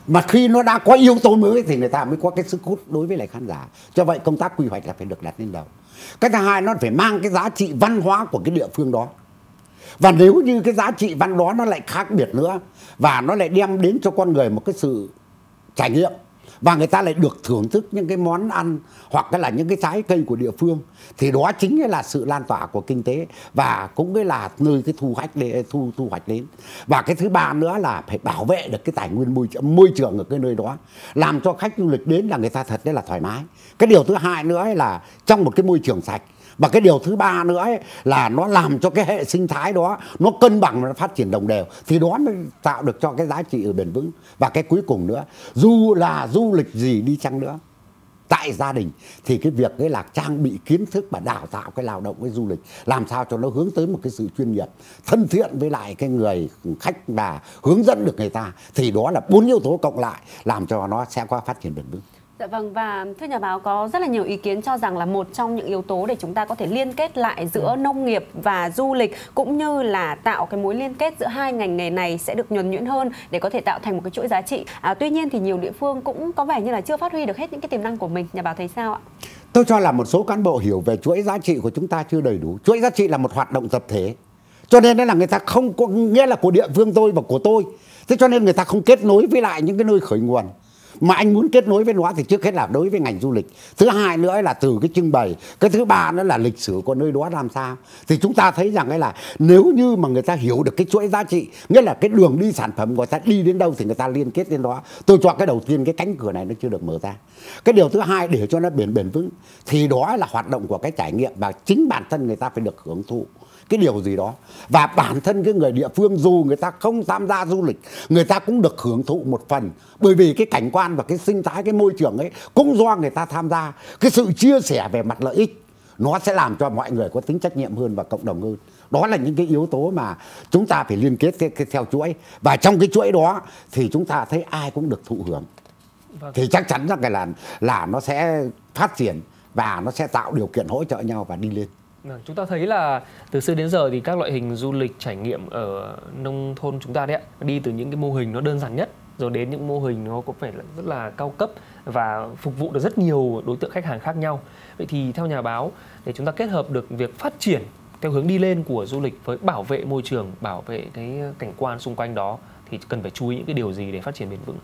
Mà khi nó đã có yếu tố mới thì người ta mới có cái sức hút đối với lại khán giả. Do vậy công tác quy hoạch là phải được đặt lên đầu. Cái thứ hai, nó phải mang cái giá trị văn hóa của cái địa phương đó. Và nếu như cái giá trị văn đó nó lại khác biệt nữa, và nó lại đem đến cho con người một cái sự trải nghiệm, và người ta lại được thưởng thức những cái món ăn hoặc là những cái trái cây của địa phương, thì đó chính là sự lan tỏa của kinh tế, và cũng là nơi cái thu hoạch để thu thu hoạch đến. Và cái thứ ba nữa là phải bảo vệ được cái tài nguyên môi trường, môi trường ở cái nơi đó, làm cho khách du lịch đến là người ta thật đấy là thoải mái. Cái điều thứ hai nữa là trong một cái môi trường sạch. Và cái điều thứ ba nữa ấy, là nó làm cho cái hệ sinh thái đó nó cân bằng, nó phát triển đồng đều, thì đó mới tạo được cho cái giá trị ở bền vững. Và cái cuối cùng nữa, dù là du lịch gì đi chăng nữa, tại gia đình thì cái việc ấy là trang bị kiến thức và đào tạo cái lao động với du lịch, làm sao cho nó hướng tới một cái sự chuyên nghiệp, thân thiện với lại cái người khách và hướng dẫn được người ta, thì đó là bốn yếu tố cộng lại làm cho nó sẽ có phát triển bền vững. Dạ vâng, và thưa nhà báo, có rất là nhiều ý kiến cho rằng là một trong những yếu tố để chúng ta có thể liên kết lại giữa nông nghiệp và du lịch, cũng như là tạo cái mối liên kết giữa hai ngành nghề này sẽ được nhuần nhuyễn hơn để có thể tạo thành một cái chuỗi giá trị. À, tuy nhiên thì nhiều địa phương cũng có vẻ như là chưa phát huy được hết những cái tiềm năng của mình. Nhà báo thấy sao ạ? Tôi cho là một số cán bộ hiểu về chuỗi giá trị của chúng ta chưa đầy đủ. Chuỗi giá trị là một hoạt động tập thể, cho nên là người ta không có nghĩa là của địa phương tôi và của tôi. Thế cho nên người ta không kết nối với lại những cái nơi khởi nguồn. Mà anh muốn kết nối với nó thì trước hết là đối với ngành du lịch. Thứ hai nữa là từ cái trưng bày. Cái thứ ba nữa là lịch sử của nơi đó làm sao. Thì chúng ta thấy rằng ấy là nếu như mà người ta hiểu được cái chuỗi giá trị, nghĩa là cái đường đi sản phẩm người ta đi đến đâu thì người ta liên kết đến đó. Tôi cho cái đầu tiên cái cánh cửa này nó chưa được mở ra. Cái điều thứ hai, để cho nó bền bền vững thì đó là hoạt động của cái trải nghiệm, và chính bản thân người ta phải được hưởng thụ cái điều gì đó. Và bản thân cái người địa phương dù người ta không tham gia du lịch, người ta cũng được hưởng thụ một phần, bởi vì cái cảnh quan và cái sinh thái, cái môi trường ấy cũng do người ta tham gia. Cái sự chia sẻ về mặt lợi ích nó sẽ làm cho mọi người có tính trách nhiệm hơn và cộng đồng hơn. Đó là những cái yếu tố mà chúng ta phải liên kết theo chuỗi. Và trong cái chuỗi đó thì chúng ta thấy ai cũng được thụ hưởng. Vâng. Thì chắc chắn rằng là, là nó sẽ phát triển và nó sẽ tạo điều kiện hỗ trợ nhau và đi lên. Chúng ta thấy là từ xưa đến giờ thì các loại hình du lịch trải nghiệm ở nông thôn chúng ta đấy ạ, đi từ những cái mô hình nó đơn giản nhất rồi đến những mô hình nó có vẻ là rất là cao cấp và phục vụ được rất nhiều đối tượng khách hàng khác nhau. Vậy thì theo nhà báo, để chúng ta kết hợp được việc phát triển theo hướng đi lên của du lịch với bảo vệ môi trường, bảo vệ cái cảnh quan xung quanh đó, thì cần phải chú ý những cái điều gì để phát triển bền vững?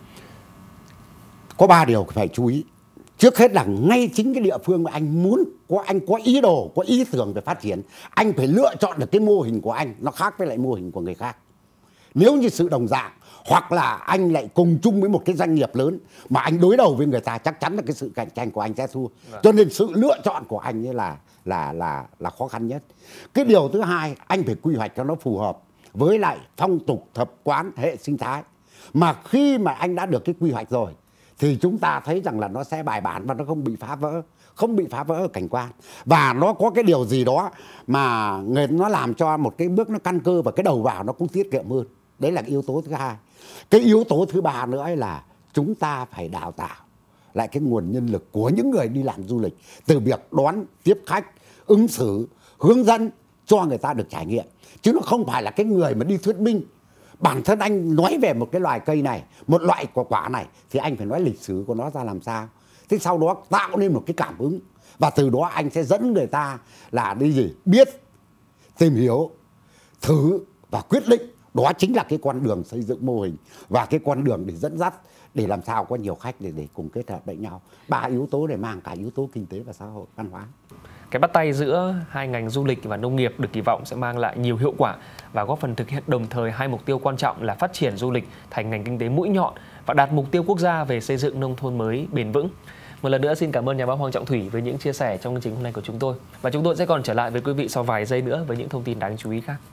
Có ba điều phải chú ý. Trước hết là ngay chính cái địa phương mà anh muốn có, anh có ý đồ, có ý tưởng về phát triển, anh phải lựa chọn được cái mô hình của anh nó khác với lại mô hình của người khác. Nếu như sự đồng dạng, hoặc là anh lại cùng chung với một cái doanh nghiệp lớn mà anh đối đầu với người ta, chắc chắn là cái sự cạnh tranh của anh sẽ thua. Cho nên sự lựa chọn của anh ấy là là là là khó khăn nhất. Cái điều thứ hai, anh phải quy hoạch cho nó phù hợp với lại phong tục tập quán, hệ sinh thái. Mà khi mà anh đã được cái quy hoạch rồi thì chúng ta thấy rằng là nó sẽ bài bản và nó không bị phá vỡ, không bị phá vỡ ở cảnh quan. Và nó có cái điều gì đó mà người nó làm cho một cái bước nó căn cơ và cái đầu vào nó cũng tiết kiệm hơn. Đấy là cái yếu tố thứ hai. Cái yếu tố thứ ba nữa ấy là chúng ta phải đào tạo lại cái nguồn nhân lực của những người đi làm du lịch, từ việc đón tiếp khách, ứng xử, hướng dẫn cho người ta được trải nghiệm. Chứ nó không phải là cái người mà đi thuyết minh. Bản thân anh nói về một cái loài cây này, một loại quả quả này, thì anh phải nói lịch sử của nó ra làm sao. Thế sau đó tạo nên một cái cảm hứng, và từ đó anh sẽ dẫn người ta là đi gì? Biết, tìm hiểu, thử và quyết định. Đó chính là cái con đường xây dựng mô hình và cái con đường để dẫn dắt, để làm sao có nhiều khách để, để cùng kết hợp với nhau. Ba yếu tố để mang cả yếu tố kinh tế và xã hội, văn hóa. Cái bắt tay giữa hai ngành du lịch và nông nghiệp được kỳ vọng sẽ mang lại nhiều hiệu quả và góp phần thực hiện đồng thời hai mục tiêu quan trọng là phát triển du lịch thành ngành kinh tế mũi nhọn và đạt mục tiêu quốc gia về xây dựng nông thôn mới bền vững. Một lần nữa xin cảm ơn nhà báo Hoàng Trọng Thủy với những chia sẻ trong chương trình hôm nay của chúng tôi. Và chúng tôi sẽ còn trở lại với quý vị sau vài giây nữa với những thông tin đáng chú ý khác.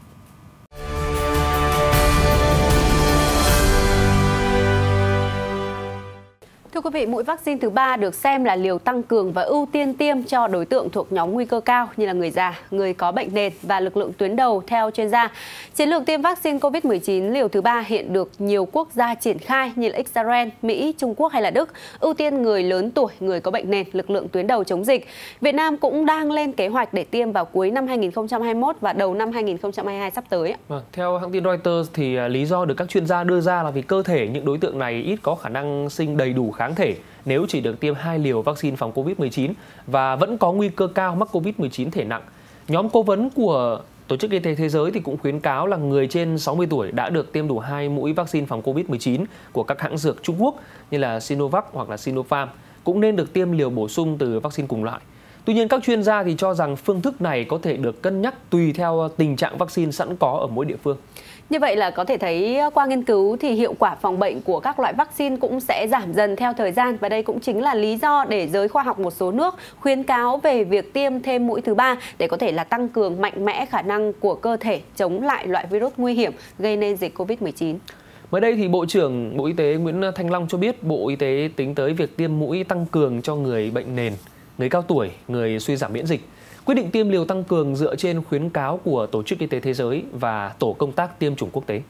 Thưa Thưa quý vị, mũi vaccine thứ ba được xem là liều tăng cường và ưu tiên tiêm cho đối tượng thuộc nhóm nguy cơ cao như là người già, người có bệnh nền và lực lượng tuyến đầu theo chuyên gia. Chiến lược tiêm vaccine Covid mười chín liều thứ ba hiện được nhiều quốc gia triển khai như là Israel, Mỹ, Trung Quốc hay là Đức, ưu tiên người lớn tuổi, người có bệnh nền, lực lượng tuyến đầu chống dịch. Việt Nam cũng đang lên kế hoạch để tiêm vào cuối năm hai nghìn không trăm hai mươi mốt và đầu năm hai nghìn không trăm hai mươi hai sắp tới. Vâng, theo hãng tin Reuters thì lý do được các chuyên gia đưa ra là vì cơ thể những đối tượng này ít có khả năng sinh đầy đủ kháng thể nếu chỉ được tiêm hai liều vaccine phòng Covid mười chín và vẫn có nguy cơ cao mắc Covid mười chín thể nặng. Nhóm cố vấn của Tổ chức Y tế Thế giới thì cũng khuyến cáo là người trên sáu mươi tuổi đã được tiêm đủ hai mũi vaccine phòng Covid mười chín của các hãng dược Trung Quốc như là Sinovac hoặc là Sinopharm cũng nên được tiêm liều bổ sung từ vaccine cùng loại. Tuy nhiên, các chuyên gia thì cho rằng phương thức này có thể được cân nhắc tùy theo tình trạng vaccine sẵn có ở mỗi địa phương. Như vậy là có thể thấy qua nghiên cứu thì hiệu quả phòng bệnh của các loại vaccine cũng sẽ giảm dần theo thời gian, và đây cũng chính là lý do để giới khoa học một số nước khuyến cáo về việc tiêm thêm mũi thứ ba để có thể là tăng cường mạnh mẽ khả năng của cơ thể chống lại loại virus nguy hiểm gây nên dịch Covid mười chín. Mới đây thì Bộ trưởng Bộ Y tế Nguyễn Thanh Long cho biết Bộ Y tế tính tới việc tiêm mũi tăng cường cho người bệnh nền, người cao tuổi, người suy giảm miễn dịch. Quyết định tiêm liều tăng cường dựa trên khuyến cáo của Tổ chức Y tế Thế giới và Tổ công tác tiêm chủng quốc tế.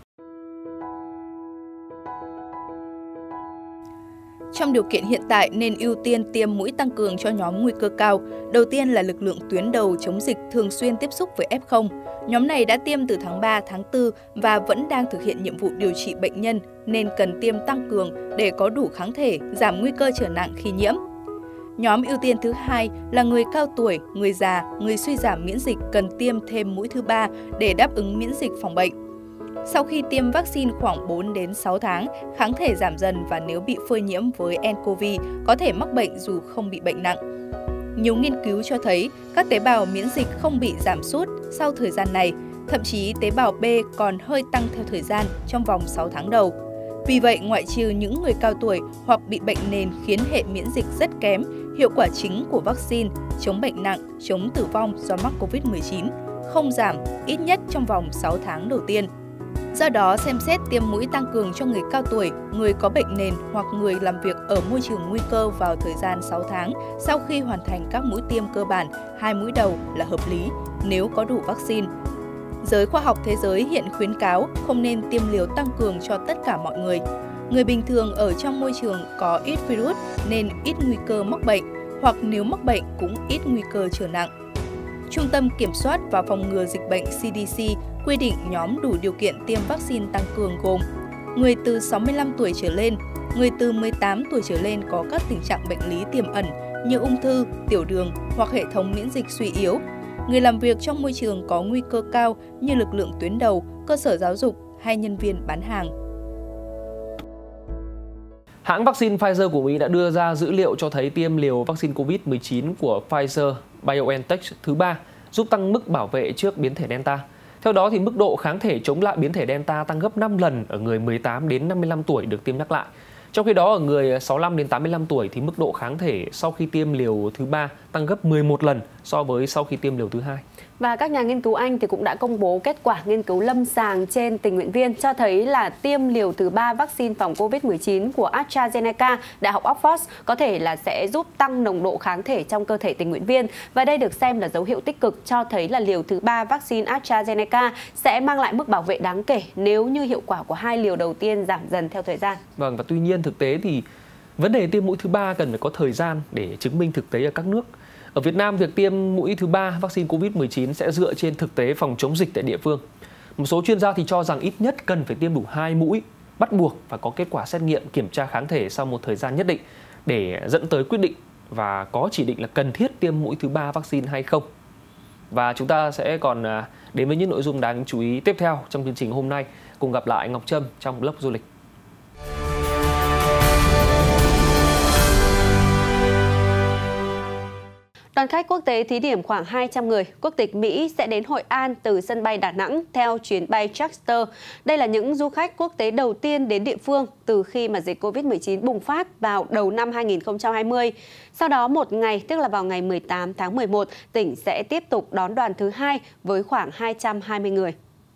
Trong điều kiện hiện tại nên ưu tiên tiêm mũi tăng cường cho nhóm nguy cơ cao. Đầu tiên là lực lượng tuyến đầu chống dịch thường xuyên tiếp xúc với ép không. Nhóm này đã tiêm từ tháng ba, tháng tư và vẫn đang thực hiện nhiệm vụ điều trị bệnh nhân nên cần tiêm tăng cường để có đủ kháng thể, giảm nguy cơ trở nặng khi nhiễm. Nhóm ưu tiên thứ hai là người cao tuổi, người già, người suy giảm miễn dịch cần tiêm thêm mũi thứ ba để đáp ứng miễn dịch phòng bệnh. Sau khi tiêm vaccine khoảng bốn đến sáu tháng, kháng thể giảm dần và nếu bị phơi nhiễm với nCoV có thể mắc bệnh dù không bị bệnh nặng. Nhiều nghiên cứu cho thấy các tế bào miễn dịch không bị giảm sút sau thời gian này, thậm chí tế bào B còn hơi tăng theo thời gian trong vòng sáu tháng đầu. Vì vậy, ngoại trừ những người cao tuổi hoặc bị bệnh nền khiến hệ miễn dịch rất kém, hiệu quả chính của vaccine chống bệnh nặng, chống tử vong do mắc Covid mười chín không giảm ít nhất trong vòng sáu tháng đầu tiên. Do đó, xem xét tiêm mũi tăng cường cho người cao tuổi, người có bệnh nền hoặc người làm việc ở môi trường nguy cơ vào thời gian sáu tháng sau khi hoàn thành các mũi tiêm cơ bản, hai mũi đầu là hợp lý nếu có đủ vaccine. Giới khoa học thế giới hiện khuyến cáo không nên tiêm liều tăng cường cho tất cả mọi người. Người bình thường ở trong môi trường có ít virus nên ít nguy cơ mắc bệnh, hoặc nếu mắc bệnh cũng ít nguy cơ trở nặng. Trung tâm Kiểm soát và Phòng ngừa Dịch bệnh C D C quy định nhóm đủ điều kiện tiêm vaccine tăng cường gồm người từ sáu mươi lăm tuổi trở lên, người từ mười tám tuổi trở lên có các tình trạng bệnh lý tiềm ẩn như ung thư, tiểu đường hoặc hệ thống miễn dịch suy yếu, người làm việc trong môi trường có nguy cơ cao như lực lượng tuyến đầu, cơ sở giáo dục hay nhân viên bán hàng. Hãng vaccine Pfizer của Mỹ đã đưa ra dữ liệu cho thấy tiêm liều vaccine Covid mười chín của Pfizer-BioNTech thứ ba giúp tăng mức bảo vệ trước biến thể Delta. Theo đó, thì mức độ kháng thể chống lại biến thể Delta tăng gấp năm lần ở người mười tám đến năm mươi lăm tuổi được tiêm nhắc lại. Trong khi đó, ở người sáu mươi lăm đến tám mươi lăm tuổi thì mức độ kháng thể sau khi tiêm liều thứ ba tăng gấp mười một lần so với sau khi tiêm liều thứ hai. Và các nhà nghiên cứu Anh thì cũng đã công bố kết quả nghiên cứu lâm sàng trên tình nguyện viên cho thấy là tiêm liều thứ ba vaccine phòng Covid mười chín của AstraZeneca, Đại học Oxford có thể là sẽ giúp tăng nồng độ kháng thể trong cơ thể tình nguyện viên. Và đây được xem là dấu hiệu tích cực cho thấy là liều thứ ba vaccine AstraZeneca sẽ mang lại mức bảo vệ đáng kể nếu như hiệu quả của hai liều đầu tiên giảm dần theo thời gian. Vâng, và tuy nhiên thực tế thì vấn đề tiêm mũi thứ ba cần phải có thời gian để chứng minh thực tế ở các nước. Ở Việt Nam, việc tiêm mũi thứ ba vaccine Covid mười chín sẽ dựa trên thực tế phòng chống dịch tại địa phương. Một số chuyên gia thì cho rằng ít nhất cần phải tiêm đủ hai mũi, bắt buộc và có kết quả xét nghiệm kiểm tra kháng thể sau một thời gian nhất định để dẫn tới quyết định và có chỉ định là cần thiết tiêm mũi thứ ba vaccine hay không. Và chúng ta sẽ còn đến với những nội dung đáng chú ý tiếp theo trong chương trình hôm nay. Cùng gặp lại Ngọc Trâm trong blog du lịch. Đoàn khách quốc tế thí điểm khoảng hai trăm người, quốc tịch Mỹ sẽ đến Hội An từ sân bay Đà Nẵng theo chuyến bay charter. Đây là những du khách quốc tế đầu tiên đến địa phương từ khi mà dịch Covid mười chín bùng phát vào đầu năm hai nghìn không trăm hai mươi. Sau đó một ngày, tức là vào ngày mười tám tháng mười một, tỉnh sẽ tiếp tục đón đoàn thứ hai với khoảng hai trăm hai mươi người.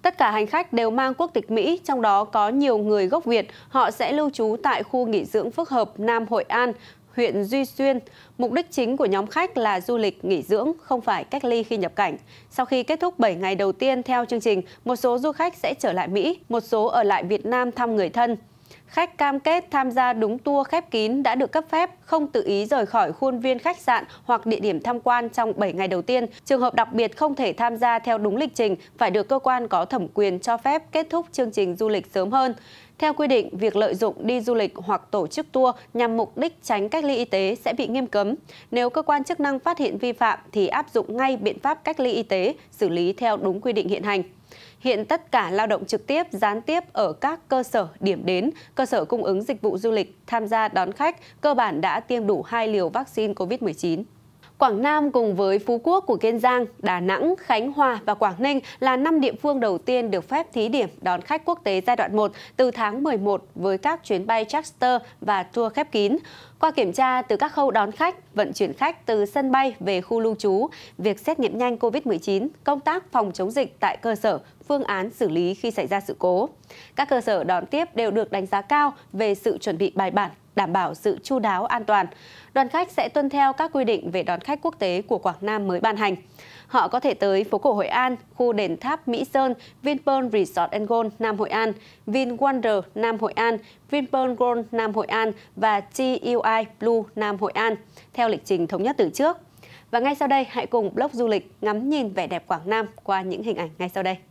Tất cả hành khách đều mang quốc tịch Mỹ, trong đó có nhiều người gốc Việt. Họ sẽ lưu trú tại khu nghỉ dưỡng phức hợp Nam Hội An, huyện Duy Xuyên. Mục đích chính của nhóm khách là du lịch nghỉ dưỡng, không phải cách ly khi nhập cảnh. Sau khi kết thúc bảy ngày đầu tiên theo chương trình, một số du khách sẽ trở lại Mỹ, một số ở lại Việt Nam thăm người thân. Khách cam kết tham gia đúng tour khép kín đã được cấp phép, không tự ý rời khỏi khuôn viên khách sạn hoặc địa điểm tham quan trong bảy ngày đầu tiên. Trường hợp đặc biệt không thể tham gia theo đúng lịch trình phải được cơ quan có thẩm quyền cho phép kết thúc chương trình du lịch sớm hơn. Theo quy định, việc lợi dụng đi du lịch hoặc tổ chức tour nhằm mục đích tránh cách ly y tế sẽ bị nghiêm cấm. Nếu cơ quan chức năng phát hiện vi phạm thì áp dụng ngay biện pháp cách ly y tế, xử lý theo đúng quy định hiện hành. Hiện tất cả lao động trực tiếp, gián tiếp ở các cơ sở điểm đến, cơ sở cung ứng dịch vụ du lịch tham gia đón khách cơ bản đã tiêm đủ hai liều vaccine covid mười chín. Quảng Nam cùng với Phú Quốc của Kiên Giang, Đà Nẵng, Khánh Hòa và Quảng Ninh là năm địa phương đầu tiên được phép thí điểm đón khách quốc tế giai đoạn một từ tháng mười một với các chuyến bay charter và tour khép kín. Qua kiểm tra từ các khâu đón khách, vận chuyển khách từ sân bay về khu lưu trú, việc xét nghiệm nhanh covid mười chín, công tác phòng chống dịch tại cơ sở, phương án xử lý khi xảy ra sự cố. Các cơ sở đón tiếp đều được đánh giá cao về sự chuẩn bị bài bản, đảm bảo sự chu đáo an toàn. Đoàn khách sẽ tuân theo các quy định về đón khách quốc tế của Quảng Nam mới ban hành. Họ có thể tới phố cổ Hội An, khu đền tháp Mỹ Sơn, Vinpearl Resort and Gold Nam Hội An, VinWonder Nam Hội An, Vinpearl Gold Nam Hội An và T U I Blue Nam Hội An theo lịch trình thống nhất từ trước. Và ngay sau đây, hãy cùng blog du lịch ngắm nhìn vẻ đẹp Quảng Nam qua những hình ảnh ngay sau đây.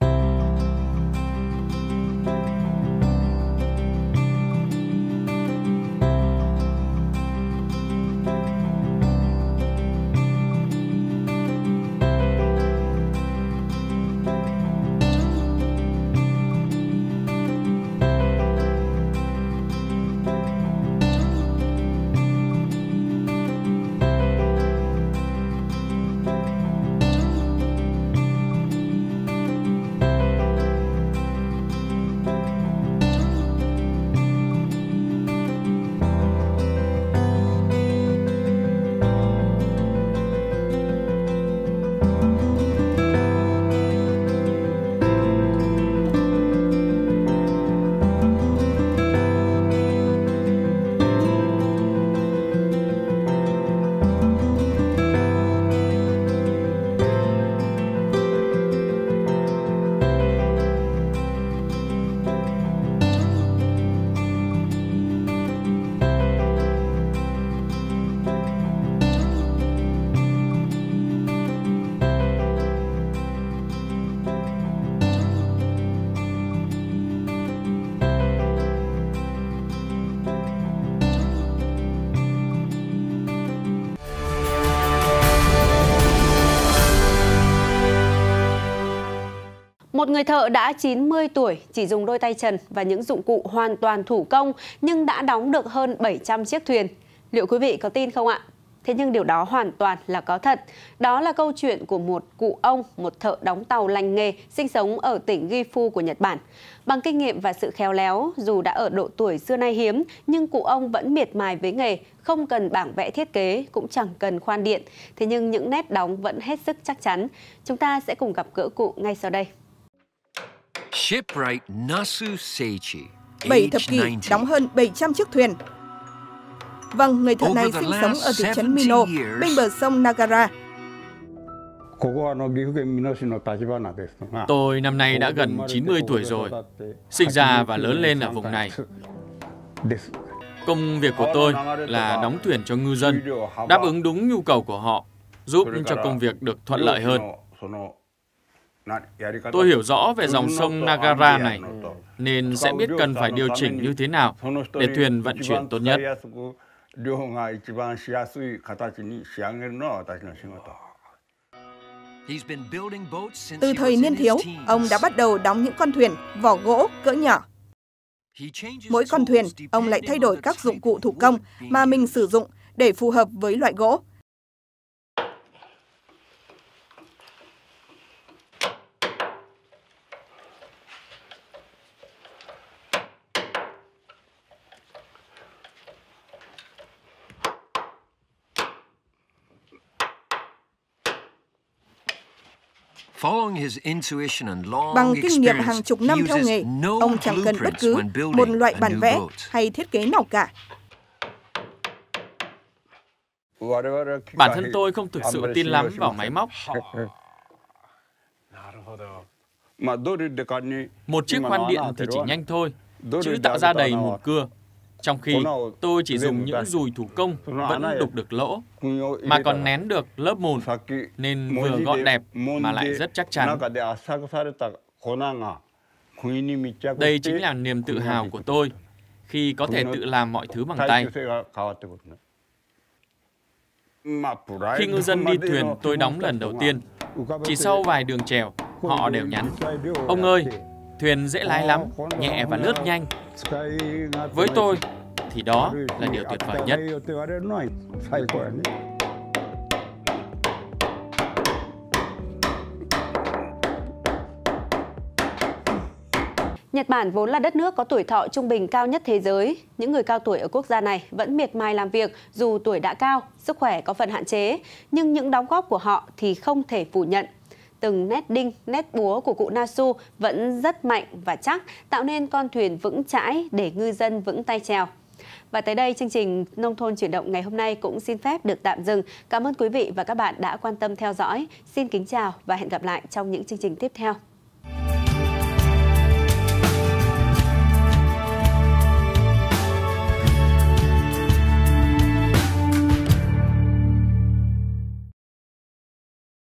Một người thợ đã chín mươi tuổi, chỉ dùng đôi tay trần và những dụng cụ hoàn toàn thủ công nhưng đã đóng được hơn bảy trăm chiếc thuyền. Liệu quý vị có tin không ạ? Thế nhưng điều đó hoàn toàn là có thật. Đó là câu chuyện của một cụ ông, một thợ đóng tàu lành nghề, sinh sống ở tỉnh Gifu của Nhật Bản. Bằng kinh nghiệm và sự khéo léo, dù đã ở độ tuổi xưa nay hiếm, nhưng cụ ông vẫn miệt mài với nghề, không cần bảng vẽ thiết kế, cũng chẳng cần khoan điện. Thế nhưng những nét đóng vẫn hết sức chắc chắn. Chúng ta sẽ cùng gặp gỡ cụ ngay sau đây. Shipwright Nasu Seichi, bảy thập kỷ, đóng hơn bảy trăm chiếc thuyền. Vâng, người thợ này sinh sống ở thị trấn Mino, bên bờ sông Nagara. Tôi năm nay đã gần chín mươi tuổi rồi, sinh ra và lớn lên ở vùng này. Công việc của tôi là đóng thuyền cho ngư dân, đáp ứng đúng nhu cầu của họ, giúp cho công việc được thuận lợi hơn. Tôi hiểu rõ về dòng sông Nagara này, nên sẽ biết cần phải điều chỉnh như thế nào để thuyền vận chuyển tốt nhất. Từ thời niên thiếu, ông đã bắt đầu đóng những con thuyền vỏ gỗ cỡ nhỏ. Mỗi con thuyền, ông lại thay đổi các dụng cụ thủ công mà mình sử dụng để phù hợp với loại gỗ. Bằng kinh nghiệm hàng chục năm theo nghề, ông chẳng cần bất cứ một loại bản vẽ hay thiết kế nào cả. Bản thân tôi không thực sự tin lắm vào máy móc. Một chiếc khoan điện thì chỉ nhanh thôi, chứ tạo ra đầy mùn cưa. Trong khi tôi chỉ dùng những dùi thủ công vẫn đục được lỗ, mà còn nén được lớp mùn, nên vừa gọn đẹp mà lại rất chắc chắn. Đây chính là niềm tự hào của tôi khi có thể tự làm mọi thứ bằng tay. Khi ngư dân đi thuyền tôi đóng lần đầu tiên, chỉ sau vài đường chèo, họ đều nhắn: "Ông ơi, thuyền dễ lái lắm, nhẹ và lướt nhanh." Với tôi thì đó là điều tuyệt vời nhất. Nhật Bản vốn là đất nước có tuổi thọ trung bình cao nhất thế giới. Những người cao tuổi ở quốc gia này vẫn miệt mài làm việc dù tuổi đã cao, sức khỏe có phần hạn chế. Nhưng những đóng góp của họ thì không thể phủ nhận. Từng nét đinh, nét búa của cụ Nasu vẫn rất mạnh và chắc, tạo nên con thuyền vững chãi để ngư dân vững tay chèo. Và tới đây, chương trình Nông thôn chuyển động ngày hôm nay cũng xin phép được tạm dừng. Cảm ơn quý vị và các bạn đã quan tâm theo dõi. Xin kính chào và hẹn gặp lại trong những chương trình tiếp theo.